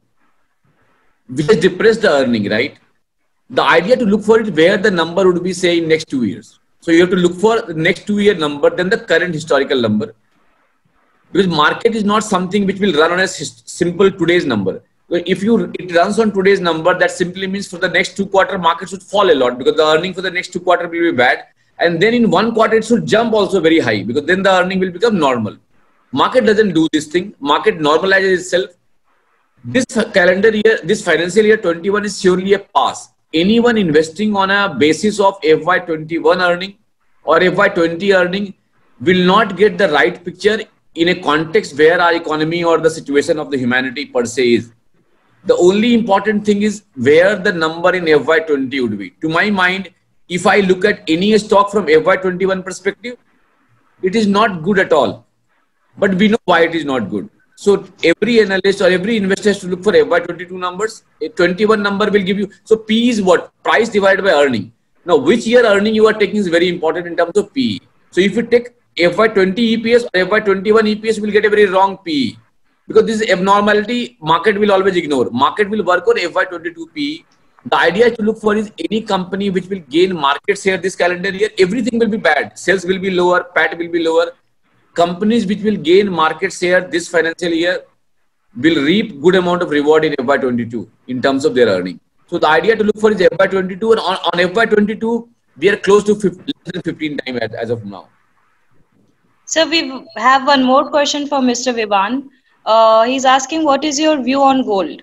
Speaker 3: which has depressed the earning, right? The idea to look for it where the number would be, say, in next two years. So you have to look for the next two year number than the current historical number, because market is not something which will run on a s- simple today's number. So if you it runs on today's number, that simply means for the next two quarter market should fall a lot, because the earning for the next two quarter will be bad, and then in one quarter it should jump also very high, because then the earning will become normal. Market doesn't do this thing. Market normalizes itself. This calendar year, this financial year twenty-one is surely a pass. Anyone investing on a basis of F Y twenty-one earning or F Y twenty earning will not get the right picture in a context where our economy or the situation of the humanity per se is. The only important thing is where the number in F Y twenty would be. To my mind, if I look at any stock from F Y twenty-one perspective, it is not good at all. But we know why it is not good. So every analyst or every investor has to look for F Y twenty-two numbers. A twenty-one number will give you. So P is what? Price divided by earning. Now, which year earning you are taking is very important in terms of P E. So if you take F Y twenty E P S or F Y twenty-one E P S, you will get a very wrong P E. Because this is abnormality, market will always ignore. Market will work on F Y twenty-two P E. The idea to look for is any company which will gain market share this calendar year, everything will be bad. Sales will be lower, P A T will be lower. Companies which will gain market share this financial year will reap good amount of reward in F Y twenty-two in terms of their earning. So the idea to look for is F Y twenty-two, and on, on F Y twenty-two, we are close to fifteen, less than fifteen times as, as of now.
Speaker 1: So we have one more question for Mister Vivan. Uh, he's asking, what is your view on gold?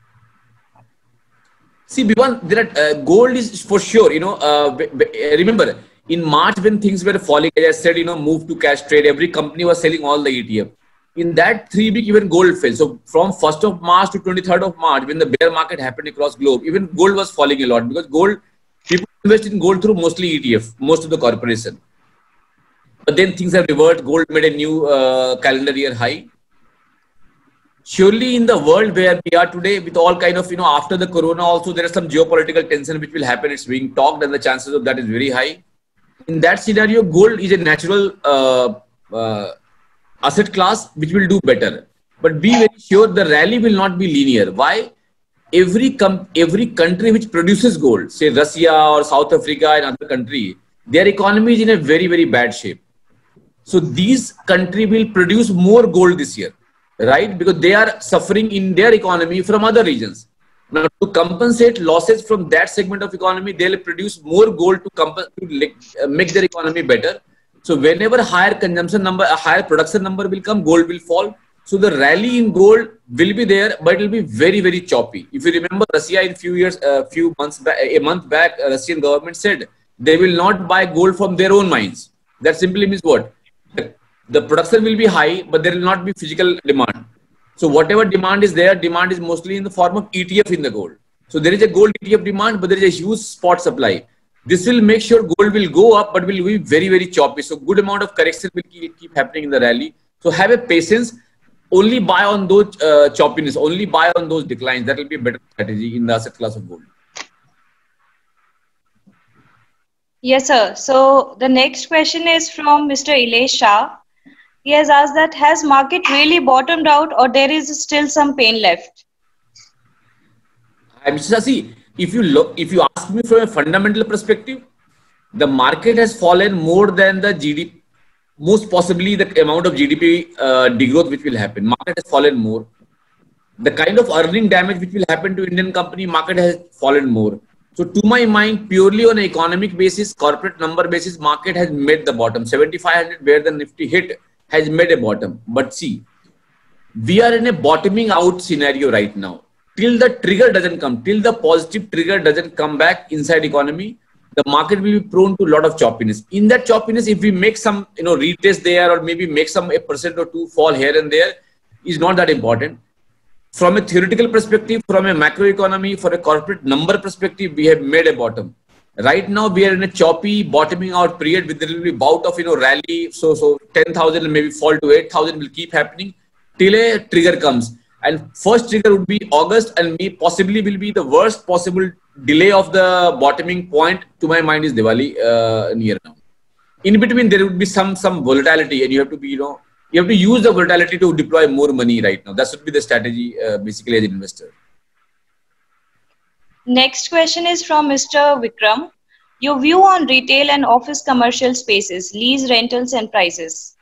Speaker 3: See, Bivan, there are, uh, gold is for sure, you know, uh, b- b- remember, in March when things were falling, as I said, you know, move to cash trade, every company was selling all the E T F. In that three week, even gold fell. So from first of March to twenty-third of March, when the bear market happened across globe, even gold was falling a lot, because gold, people invest in gold through mostly E T F, most of the corporation. But then things have reversed. Gold made a new uh, calendar year high. Surely in the world where we are today, with all kind of, you know, after the corona also, there is some geopolitical tension which will happen. It's being talked, and the chances of that is very high. In that scenario, gold is a natural uh, uh, asset class which will do better. But be very sure the rally will not be linear. Why? Every com- every country which produces gold, say Russia or South Africa and other country, their economy is in a very, very bad shape. So these country will produce more gold this year, right? Because they are suffering in their economy from other regions. Now, to compensate losses from that segment of economy, they'll produce more gold to, comp- to uh, make their economy better. So whenever higher consumption number, a higher production number will come, gold will fall. So the rally in gold will be there, but it will be very, very choppy. If you remember, Russia in few years, a uh, few months back, a month back, uh, Russian government said they will not buy gold from their own mines. That simply means what? The production will be high, but there will not be physical demand. So whatever demand is there, demand is mostly in the form of E T F in the gold. So there is a gold E T F demand, but there is a huge spot supply. This will make sure gold will go up, but will be very, very choppy. So good amount of correction will keep, keep happening in the rally. So have a patience. Only buy on those uh, choppiness. Only buy on those declines. That will be a better strategy in the asset class of gold.
Speaker 1: Yes, sir. So the next question is from Mister Ilesh Shah. He has asked that, has market really bottomed out, or there is still some pain left?
Speaker 3: I'm Sasi. if you look, if you ask me from a fundamental perspective, the market has fallen more than the G D P, most possibly the amount of G D P uh, degrowth which will happen. Market has fallen more. The kind of earning damage which will happen to Indian company, market has fallen more. So to my mind, purely on an economic basis, corporate number basis, market has made the bottom. seventy-five hundred where the Nifty hit has made a bottom. But see, we are in a bottoming out scenario right now. Till the trigger doesn't come, till the positive trigger doesn't come back inside economy, the market will be prone to a lot of choppiness. In that choppiness, if we make some, you know, retest there or maybe make some a percent or two fall here and there, is not that important. From a theoretical perspective, from a macroeconomy, for a corporate number perspective, we have made a bottom. Right now, we are in a choppy bottoming out period with a little bit bout of, you know, rally. So, so ten thousand will maybe fall to eight thousand will keep happening till a trigger comes. And first trigger would be August, and may possibly will be the worst possible delay of the bottoming point. To my mind, is Diwali uh, near now. In between, there would be some some volatility, and you have to be, you know, you have to use the volatility to deploy more money right now. That should be the strategy, uh, basically, as an investor.
Speaker 1: Next question is from Mister Vikram. Your view on retail and office commercial spaces, lease, rentals, and prices.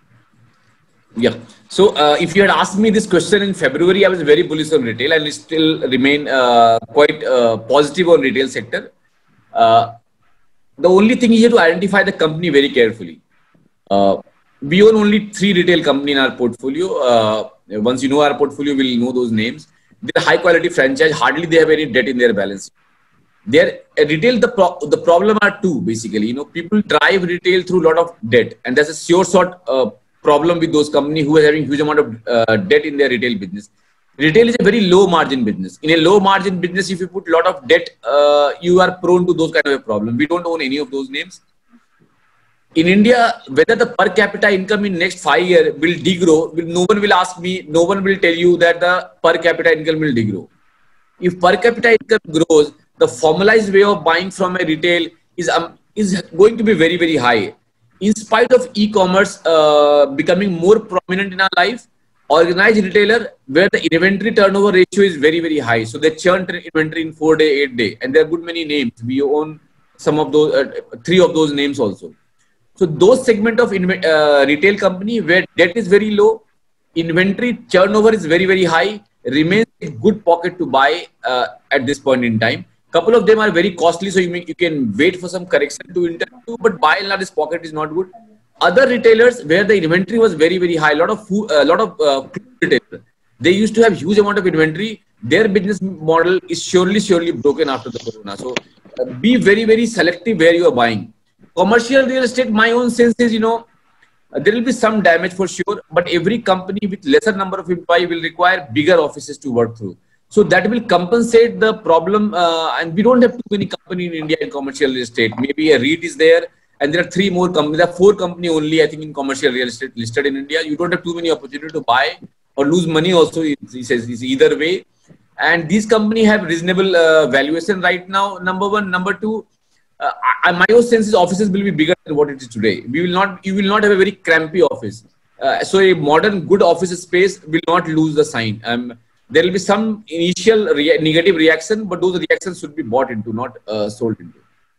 Speaker 3: Yeah. So, uh, if you had asked me this question in February, I was very bullish on retail, and still remain uh, quite uh, positive on retail sector. Uh, the only thing is to identify the company very carefully. Uh, We own only three retail companies in our portfolio. Uh, once you know our portfolio, we'll know those names. They're high quality franchise. Hardly they have any debt in their balance. They're uh, retail. The pro the problem are two basically. You know, people drive retail through a lot of debt, and that's a sure sort uh, problem with those companies who are having huge amount of uh, debt in their retail business. Retail is a very low margin business. In a low margin business, if you put a lot of debt, uh, you are prone to those kind of a problem. We don't own any of those names. In India, whether the per capita income in next five years will degrow, will, no one will ask me, no one will tell you that the per capita income will degrow. If per capita income grows, the formalized way of buying from a retail is, um, is going to be very, very high. In spite of e-commerce uh, becoming more prominent in our life, organized retailer where the inventory turnover ratio is very, very high. So they churn inventory in four day, eight day. And there are good many names. We own some of those, uh, three of those names also. So those segment of uh, retail company where debt is very low, inventory turnover is very, very high, remains a good pocket to buy uh, at this point in time. Couple of them are very costly, so you, may, you can wait for some correction to enter to, but by and large, this pocket is not good. Other retailers where the inventory was very, very high, a lot of food, a lot of uh, retailers, they used to have huge amount of inventory. Their business model is surely, surely broken after the corona. So uh, be very, very selective where you are buying. Commercial real estate, my own sense is, you know, uh, there will be some damage for sure, but every company with lesser number of employees will require bigger offices to work through. So that will compensate the problem. Uh, and we don't have too many companies in India in commercial real estate. Maybe a REIT is there, and there are three more companies. There are four companies only, I think, in commercial real estate listed in India. You don't have too many opportunities to buy or lose money also. He says it's either way. And these companies have reasonable uh, valuation right now, number one. Number two, Uh, I, my own sense is offices will be bigger than what it is today. We will not, you will not have a very crampy office. Uh, so a modern good office space will not lose the sign. Um, there will be some initial rea negative reaction, but those reactions should be bought into, not uh, sold into.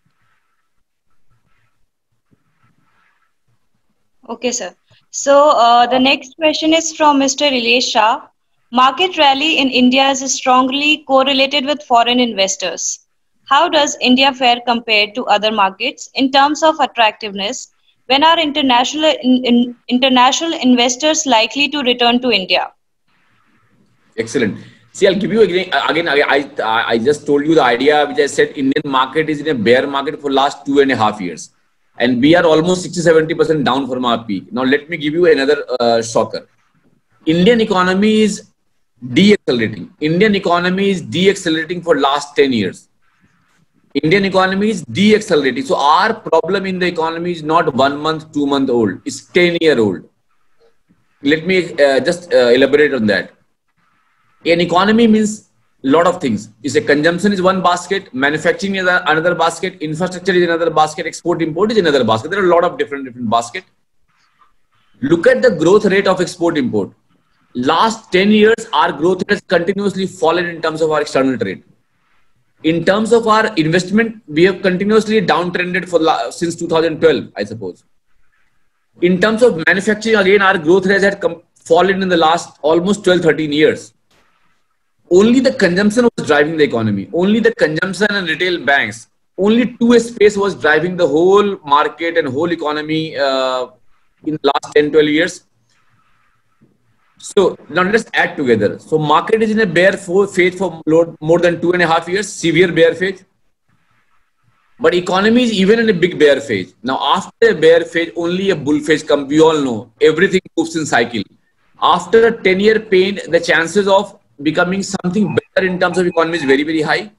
Speaker 1: Okay, sir. So uh, the next question is from Mister Rilesh Shah. Market rally in India is strongly correlated with foreign investors. How does India fare compared to other markets in terms of attractiveness? When are international in, in, international investors likely to return to India?
Speaker 3: Excellent. See, I'll give you again. Again, I, I I just told you the idea which I said. Indian market is in a bear market for last two and a half years, and we are almost sixty to seventy percent down from our peak. Now, let me give you another uh, shocker. Indian economy is deaccelerating. Indian economy is deaccelerating for last ten years. Indian economy is deaccelerating. So our problem in the economy is not one month, two month old. It's ten year old. Let me uh, just uh, elaborate on that. An economy means a lot of things. It's a consumption is one basket, manufacturing is another basket, infrastructure is another basket, export import is another basket. There are a lot of different different baskets. Look at the growth rate of export import. Last ten years, our growth has continuously fallen in terms of our external trade. In terms of our investment, we have continuously downtrended for since two thousand twelve, I suppose. In terms of manufacturing, again, our growth rate had come, fallen in the last almost twelve, thirteen years. Only the consumption was driving the economy. Only the consumption and retail banks. Only two space was driving the whole market and whole economy uh, in the last ten, twelve years. So now let's add together. So market is in a bear phase for more than two and a half years, severe bear phase. But economy is even in a big bear phase. Now after a bear phase, only a bull phase comes. We all know everything moves in cycle. After a ten year pain, the chances of becoming something better in terms of economy is very, very high.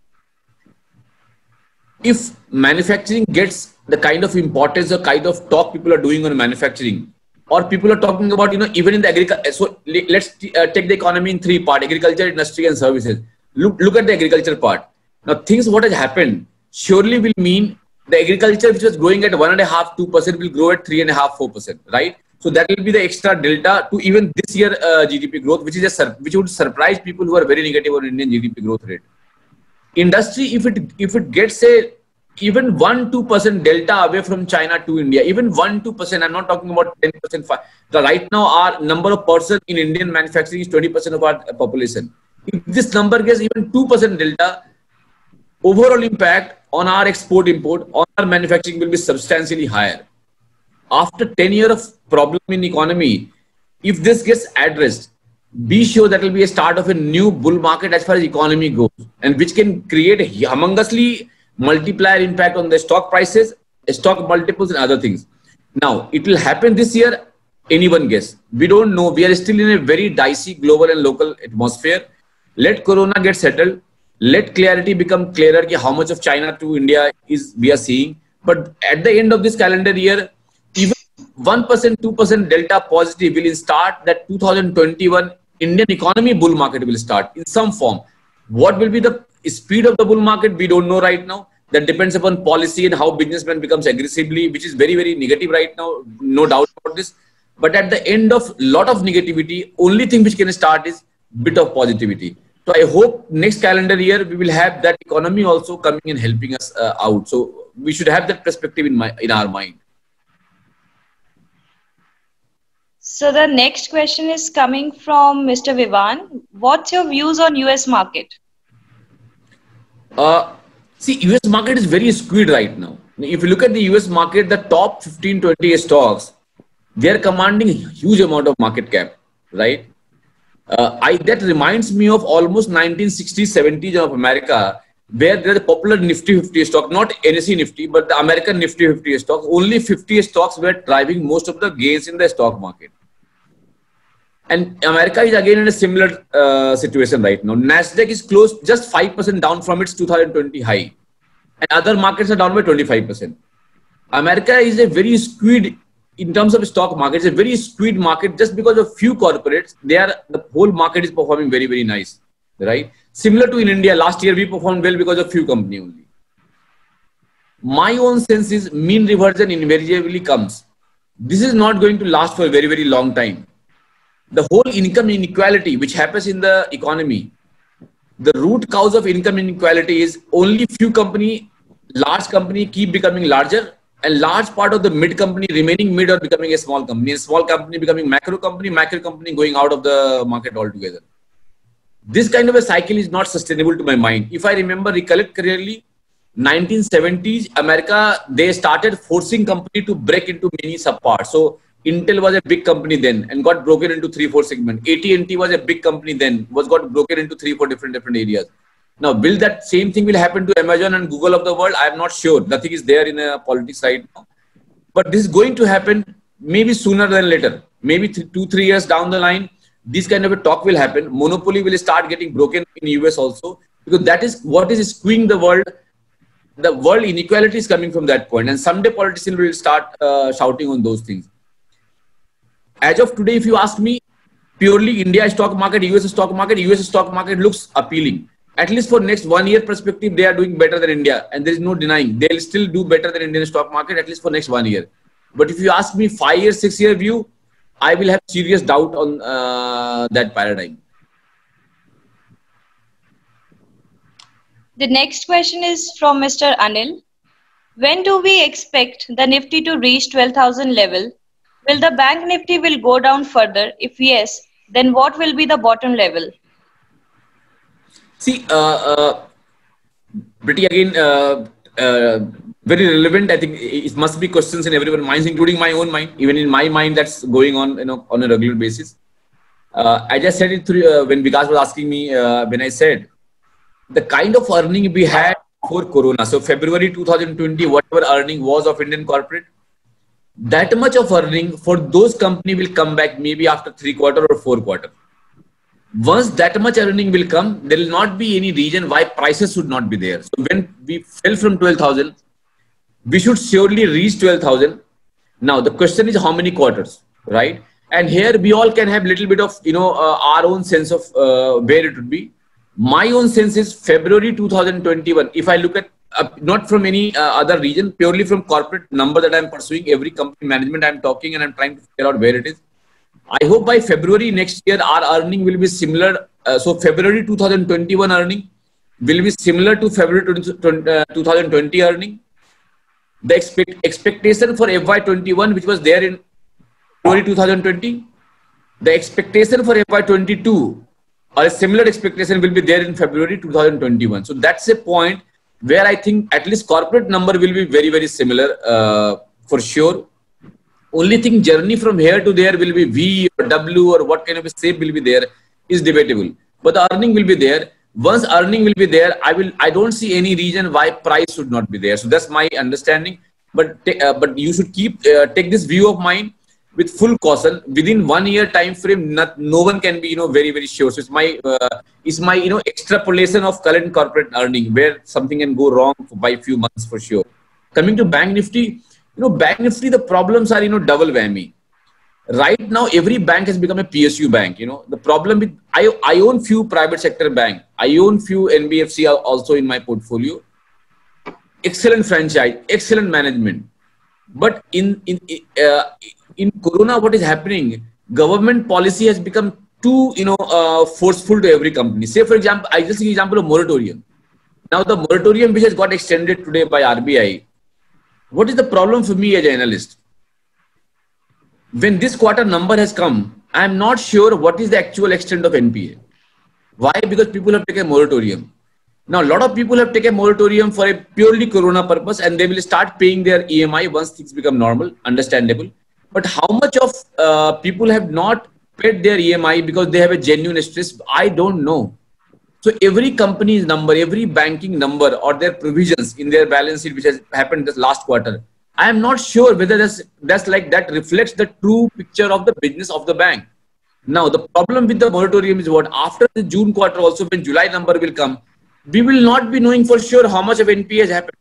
Speaker 3: If manufacturing gets the kind of importance, the kind of talk people are doing on manufacturing, or people are talking about, you know, even in the agriculture. So let's uh, take the economy in three parts: agriculture, industry, and services. Look, look at the agriculture part. Now, things what has happened surely will mean the agriculture, which was growing at one and a half, two percent, will grow at three and a half, four percent, right? So that will be the extra delta to even this year uh, G D P growth, which is a which would surprise people who are very negative on Indian G D P growth rate. Industry, if it if it gets a even one, two percent delta away from China to India, even one, two percent, I'm not talking about ten percent. Right now, our number of persons in Indian manufacturing is twenty percent of our population. If this number gets even two percent delta, overall impact on our export import, on our manufacturing will be substantially higher. After ten years of problem in economy, if this gets addressed, be sure that will be a start of a new bull market as far as economy goes, and which can create a humongously multiplier impact on the stock prices, stock multiples, and other things. Now, it will happen this year. Anyone guess? We don't know. We are still in a very dicey global and local atmosphere. Let Corona get settled. Let clarity become clearer ki how much of China to India is we are seeing. But at the end of this calendar year, even one percent, two percent delta positive will start that two thousand twenty-one Indian economy bull market will start in some form. What will be the speed of the bull market? We don't know right now. That depends upon policy and how businessman becomes aggressively, which is very, very negative right now. No doubt about this. But at the end of lot of negativity, only thing which can start is bit of positivity. So I hope next calendar year we will have that economy also coming and helping us uh, out. So we should have that perspective in my in our mind.
Speaker 1: So the next question is coming from Mister Vivan. What's your views on U S market?
Speaker 3: Uh, see, U S market is very skewed right now. If you look at the U S market, the top fifteen, twenty stocks, they are commanding a huge amount of market cap, right? Uh, I, that reminds me of almost nineteen sixties, seventies of America, where there is a popular Nifty fifty stock, not N S E Nifty, but the American Nifty fifty stocks. Only fifty stocks were driving most of the gains in the stock market. And America is again in a similar uh, situation right now. Nasdaq is close just five percent down from its two thousand twenty high. And other markets are down by twenty-five percent. America is a very skewed, in terms of stock market, it's a very skewed market just because of few corporates. They are, the whole market is performing very, very nice, right? Similar to in India, last year we performed well because of few companies only. My own sense is mean reversion invariably comes. This is not going to last for a very, very long time. The whole income inequality which happens in the economy, the root cause of income inequality is only few company, large company keep becoming larger, and large part of the mid company remaining mid or becoming a small company, a small company becoming macro company, macro company going out of the market altogether. This kind of a cycle is not sustainable to my mind. If I remember, recollect clearly, nineteen seventies, America, they started forcing company to break into many subparts. So Intel was a big company then and got broken into three, four segments. A T and T was a big company then, was got broken into three, four different different areas. Now, will that same thing will happen to Amazon and Google of the world? I am not sure. Nothing is there in a politics right now. But this is going to happen maybe sooner than later. Maybe th two, three years down the line, this kind of a talk will happen. Monopoly will start getting broken in U S also, because that is what is skewing the world. The world inequality is coming from that point, and someday politicians will start uh, shouting on those things. As of today, if you ask me, purely India stock market, U S stock market, U S stock market looks appealing. At least for next one year perspective, they are doing better than India, and there is no denying they'll still do better than Indian stock market, at least for next one year. But if you ask me five year, six year view, I will have serious doubt on uh, that paradigm.
Speaker 1: The next question is from Mister Anil. When do we expect the Nifty to reach twelve thousand level? Will the bank Nifty will go down further? If yes, then what will be the bottom level?
Speaker 3: See, uh, uh, Pretty again, uh, uh, very relevant. I think it must be questions in everyone's minds, including my own mind. Even in my mind, that's going on, you know, on a regular basis. Uh, I just said it through uh, when Vikas was asking me uh, when I said the kind of earning we had before Corona. So February two thousand twenty, whatever earning was of Indian corporate, that much of earning for those company will come back maybe after three quarter or four quarter. Once that much earning will come, there will not be any reason why prices should not be there. So when we fell from twelve thousand, we should surely reach twelve thousand. Now the question is how many quarters, right? And here we all can have little bit of, you know, uh, our own sense of uh, where it would be. My own sense is February two thousand twenty-one. If I look at uh, not from any uh, other region, purely from corporate number that I'm pursuing, every company management I'm talking and I'm trying to figure out where it is. I hope by February next year, our earning will be similar. Uh, so February two thousand twenty-one earning will be similar to February two thousand twenty earning. The expect, expectation for F Y twenty-one, which was there in February two thousand twenty, the expectation for F Y twenty-two or a similar expectation will be there in February two thousand twenty-one. So that's a point where I think at least corporate number will be very, very similar uh, for sure. Only thing journey from here to there will be V or W or what kind of a shape will be there is debatable. But the earning will be there. Once earning will be there, I will. I don't see any reason why price should not be there. So that's my understanding. But uh, but you should keep uh, take this view of mine with full caution. Within one year time frame, not, no one can be, you know, very, very sure. So it's my uh, it's my you know extrapolation of current corporate earning where something can go wrong by a few months for sure. Coming to Bank Nifty. You know, Bank Nifty, the problems are, you know, double whammy. Right now, every bank has become a P S U bank. You know, the problem with, I, I own few private sector bank. I own few N B F C also in my portfolio. Excellent franchise, excellent management. But in, in, uh, in Corona, what is happening? Government policy has become too, you know, uh, forceful to every company. Say, for example, I just give example of moratorium. Now, the moratorium which has got extended today by R B I, what is the problem for me as an analyst? When this quarter number has come, I am not sure what is the actual extent of N P A. Why? Because people have taken moratorium. Now, a lot of people have taken moratorium for a purely Corona purpose and they will start paying their E M I once things become normal, understandable. But how much of uh, people have not paid their E M I because they have a genuine stress? I don't know. So every company's number, every banking number or their provisions in their balance sheet, which has happened this last quarter, I am not sure whether that's, that's like that reflects the true picture of the business of the bank. Now, the problem with the moratorium is what? After the June quarter also, when July number will come, we will not be knowing for sure how much of N P A has happened.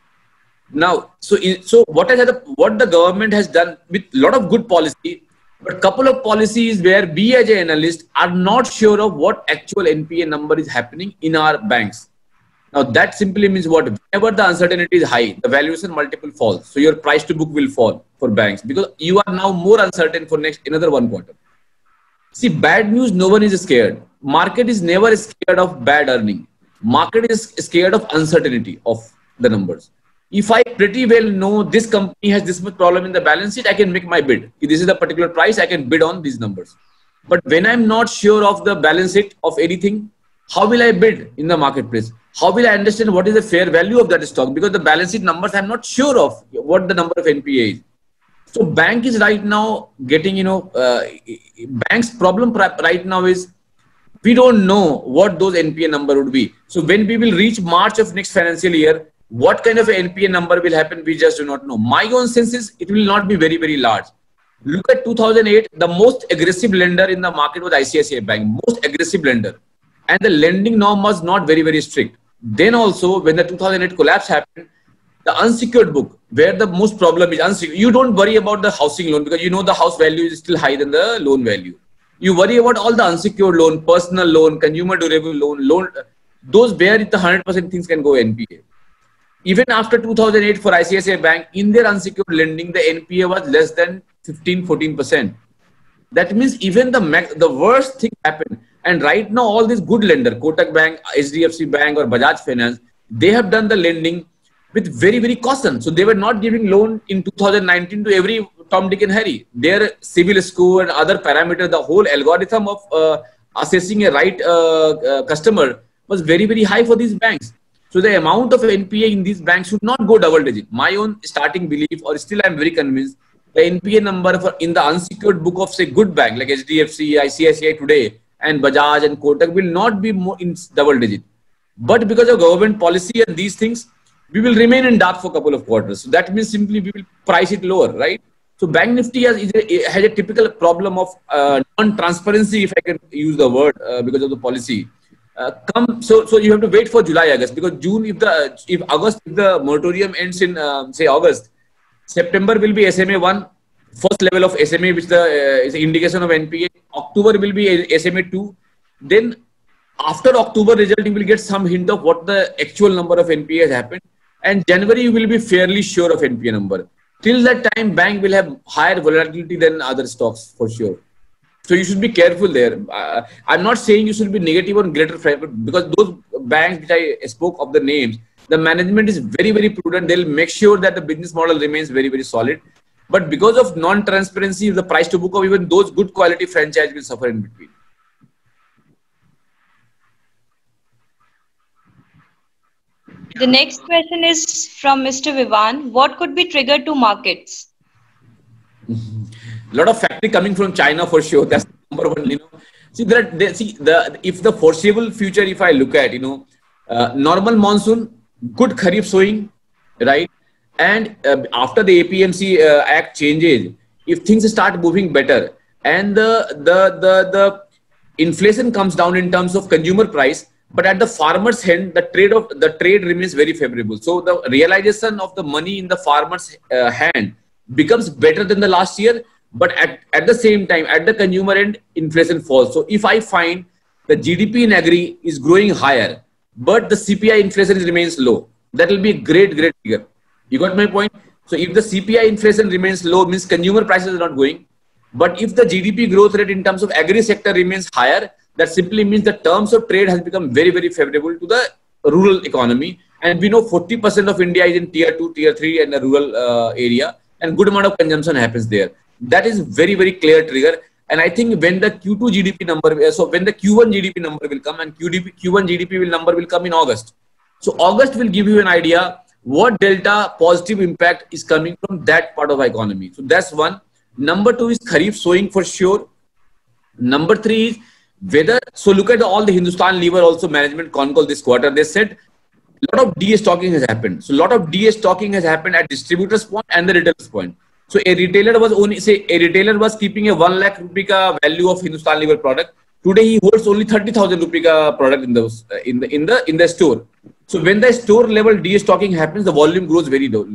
Speaker 3: Now, so, so what, has the, what the government has done with a lot of good policy, but couple of policies where we as an analyst are not sure of what actual N P A number is happening in our banks. Now that simply means what? Whenever the uncertainty is high, the valuation multiple falls. So your price to book will fall for banks because you are now more uncertain for next another one quarter. See, bad news, no one is scared. Market is never scared of bad earning. Market is scared of uncertainty of the numbers. If I pretty well know this company has this much problem in the balance sheet, I can make my bid. If this is the particular price, I can bid on these numbers. But when I'm not sure of the balance sheet of anything, how will I bid in the marketplace? How will I understand what is the fair value of that stock? Because the balance sheet numbers, I'm not sure of what the number of N P A is. So bank is right now getting, you know, uh, bank's problem right now is we don't know what those N P A number would be. So when we will reach March of next financial year, what kind of N P A number will happen, we just do not know. My own sense is it will not be very, very large. Look at two thousand eight, the most aggressive lender in the market was I C I C I Bank, most aggressive lender. And the lending norm was not very, very strict. Then also, when the two thousand eight collapse happened, the unsecured book, where the most problem is unsecured, you don't worry about the housing loan because you know the house value is still higher than the loan value. You worry about all the unsecured loan, personal loan, consumer durable loan, loan, those where the one hundred percent things can go N P A. Even after two thousand eight for I C I C I Bank, in their unsecured lending, the N P A was less than fifteen, fourteen percent. That means even the, the worst thing happened. And right now, all these good lender, Kotak Bank, H D F C Bank or Bajaj Finance, they have done the lending with very, very caution. So they were not giving loan in two thousand nineteen to every Tom, Dick and Harry. Their CIBIL score and other parameters, the whole algorithm of uh, assessing a right uh, uh, customer was very, very high for these banks. So the amount of N P A in these banks should not go double digit. My own starting belief, or still I'm very convinced, the N P A number for in the unsecured book of say good bank like H D F C, I C I C I today and Bajaj and Kotak will not be more in double digit. But because of government policy and these things, we will remain in dark for a couple of quarters. So that means simply we will price it lower, right? So Bank Nifty has, is a, has a typical problem of uh, non-transparency, if I can use the word, uh, because of the policy. Uh, come, so so you have to wait for July, August, because June, if the if August, if the moratorium ends in uh, say August, September will be S M A one, first level of S M A, which the uh, is an indication of N P A. October will be S M A two. Then after October result, you will get some hint of what the actual number of N P A has happened, and January you will be fairly sure of N P A number. Till that time, bank will have higher volatility than other stocks for sure. So you should be careful there. Uh, I'm not saying you should be negative on greater private, because those banks which I spoke of the names, the management is very, very prudent. They'll make sure that the business model remains very, very solid. But because of non-transparency, the price to book of even those good quality franchise will suffer in between.
Speaker 1: The next question is from Mister Vivan. What could be triggered to markets?
Speaker 3: A lot of factory coming from China for sure. That's number one. You know, see that they, see the if the foreseeable future, if I look at, you know, uh, normal monsoon, good kharif sowing, right? And uh, after the A P M C uh, Act changes, if things start moving better and the the the the inflation comes down in terms of consumer price, but at the farmer's hand, the trade of the trade remains very favorable. So the realization of the money in the farmer's uh, hand becomes better than the last year. But at, at the same time, at the consumer end, inflation falls. So if I find the G D P in agri is growing higher, but the C P I inflation remains low, that will be a great, great figure. You got my point? So if the C P I inflation remains low, means consumer prices are not going. But if the G D P growth rate in terms of agri sector remains higher, that simply means the terms of trade has become very, very favorable to the rural economy. And we know forty percent of India is in tier two, tier three and the rural uh, area, and good amount of consumption happens there. That is very, very clear trigger. And I think when the Q two G D P number, so when the Q one G D P number will come, and Q D P, Q one G D P will number will come in August. So August will give you an idea what delta positive impact is coming from that part of the economy. So that's one. Number two is Kharif sowing for sure. Number three is whether, so look at all the Hindustan Lever also management con call this quarter. They said a lot of de-stocking has happened. So a lot of de-stocking has happened at distributor's point and the retailer's point. So a retailer was only, say a retailer was keeping a one lakh rupee ka value of Hindustan Lever product. Today he holds only thirty thousand rupee ka product in the, in the, in the, in the store. So when the store level de-stocking happens, the volume grows very low.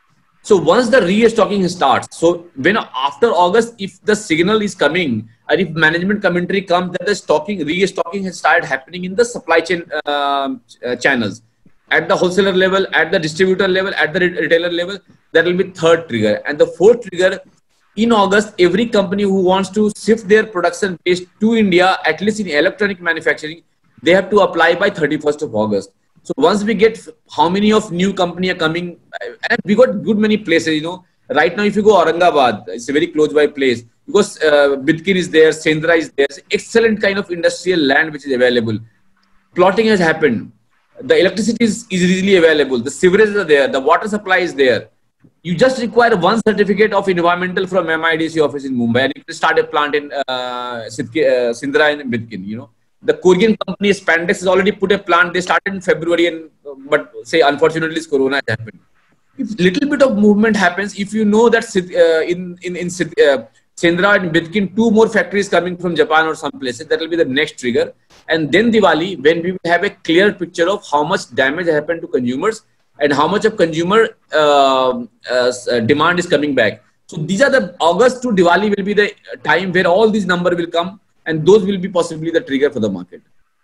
Speaker 3: So once the re-stocking starts, so when after August, if the signal is coming, and if management commentary comes that the stocking, re-stocking has started happening in the supply chain uh, uh, channels, at the wholesaler level, at the distributor level, at the retailer level, that will be third trigger. And the fourth trigger, in August, every company who wants to shift their production base to India, at least in electronic manufacturing, they have to apply by thirty-first of August. So once we get how many of new company are coming, and we got good many places, you know, right now if you go Aurangabad, it's a very close by place, because uh, Bidkin is there, Sendra is there, it's excellent kind of industrial land which is available. Plotting has happened. The electricity is, is easily available. The sewerage are there. The water supply is there. You just require one certificate of environmental from M I D C office in Mumbai, and you can start a plant in uh, Sindra and Bidkin, you know. The Korean company Spandex has already put a plant. They started in February, and but say unfortunately, Corona has happened. If little bit of movement happens, if you know that uh, in in in uh, Sindra and Bidkin, two more factories coming from Japan or some places, that will be the next trigger. And then Diwali, when we will have a clear picture of how much damage happened to consumers and how much of consumer uh, uh, demand is coming back. So these are the August to Diwali will be the time where all these numbers will come. And those will be possibly the trigger for the market.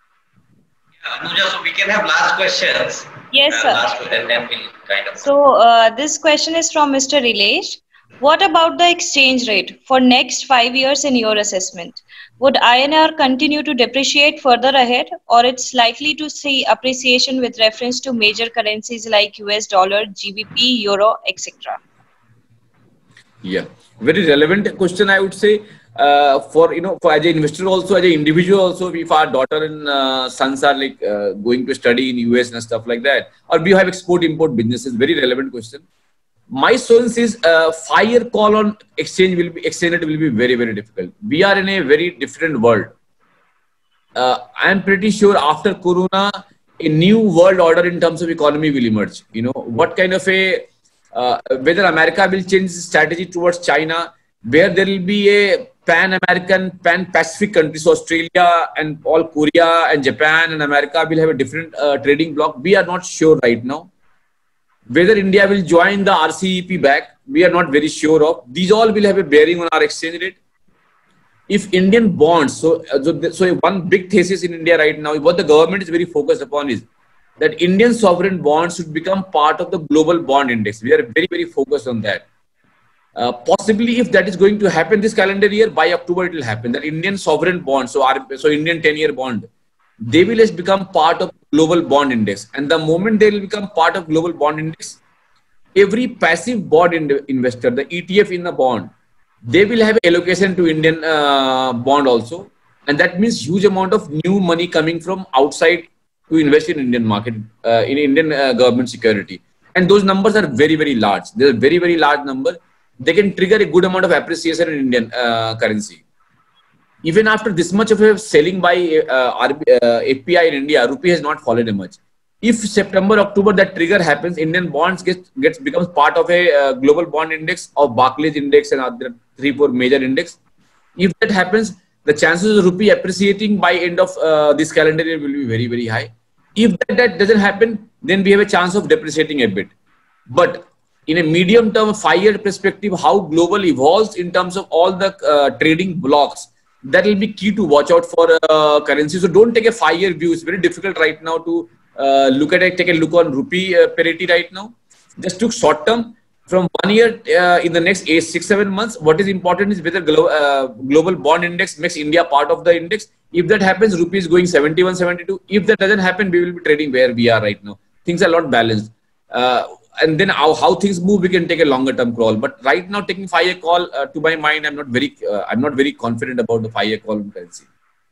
Speaker 2: Yeah, Anuja, so we can have last questions.
Speaker 1: Yes, sir.
Speaker 2: Uh, last, and then we'll kind of.
Speaker 1: So uh, this question is from Mister Rilesh. What about the exchange rate for next five years in your assessment? Would I N R continue to depreciate further ahead, or it's likely to see appreciation with reference to major currencies like U S dollar, G B P, euro, et cetera?
Speaker 3: Yeah, very relevant question, I would say. Uh, for you know, for as an investor also, as an individual also, if our daughter and uh, sons are like uh, going to study in U S and stuff like that, or we have export import businesses, very relevant question. My sense is uh, fire call on exchange will be exchange rate will be very very difficult. We are in a very different world. Uh, I am pretty sure after Corona, a new world order in terms of economy will emerge. You know, what kind of a uh, whether America will change its strategy towards China, where there will be a pan-American, pan-Pacific countries, Australia and all Korea and Japan and America will have a different uh, trading bloc. We are not sure right now. Whether India will join the R C E P back, we are not very sure of. These all will have a bearing on our exchange rate. If Indian bonds, so, so, so one big thesis in India right now, what the government is very focused upon is that Indian sovereign bonds should become part of the global bond index. We are very, very focused on that. Uh, possibly, if that is going to happen this calendar year, by October it will happen. That Indian sovereign bonds, so our, so Indian ten-year bond, they will just become part of global bond index. And the moment they will become part of global bond index, every passive bond in investor, the E T F in the bond, they will have allocation to Indian uh, bond also. And that means huge amount of new money coming from outside to invest in Indian market, uh, in Indian uh, government security. And those numbers are very, very large. They're a very, very large number. They can trigger a good amount of appreciation in Indian uh, currency. Even after this much of a selling by uh, uh, A P I in India, rupee has not fallen much. If September, October that trigger happens, Indian bonds gets gets becomes part of a uh, global bond index of Barclays index and other three, four major index. If that happens, the chances of rupee appreciating by end of uh, this calendar year will be very, very high. If that, that doesn't happen, then we have a chance of depreciating a bit. But in a medium term, five-year perspective, how global evolves in terms of all the uh, trading blocks, that will be key to watch out for uh, currency. So don't take a five-year view. It's very difficult right now to uh, look at it, take a look on rupee uh, parity right now. Just took short term. From one year uh, in the next eight, six, seven months, what is important is whether glo uh, global bond index makes India part of the index. If that happens, rupee is going seventy-one, seventy-two. If that doesn't happen, we will be trading where we are right now. Things are not balanced. Uh, and then how, how things move, we can take a longer term call. But right now, taking five-year call, uh, to my mind, I'm not very, uh, I'm not very confident about the five-year call in currency.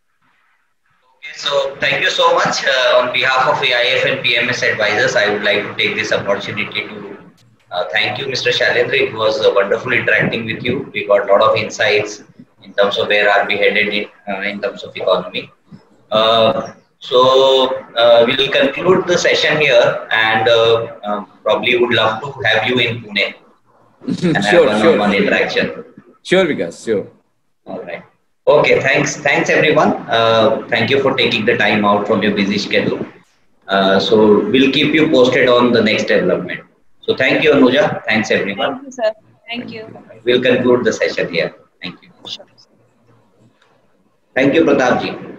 Speaker 2: Okay, so thank you so much. Uh, on behalf of A I F and P M S Advisors, I would like to take this opportunity to uh, thank you, Mister Shailendra. It was uh, wonderful interacting with you. We got a lot of insights in terms of where are we headed in, uh, in terms of economy. Uh, So uh, we will conclude the session here, and uh, uh, probably would love to have you in Pune and
Speaker 3: Sure,
Speaker 2: have
Speaker 3: sure.
Speaker 2: one-on-one interaction.
Speaker 3: Sure, Vikas, sure.
Speaker 2: All right. Okay. Thanks. Thanks, everyone. Uh, thank you for taking the time out from your busy schedule. Uh, so we'll keep you posted on the next development. So thank you, Anuja. Thanks, everyone.
Speaker 1: Thank you, sir. Thank you.
Speaker 2: We'll conclude the session here. Thank you.
Speaker 1: Sure.
Speaker 2: Thank you, Pratap ji.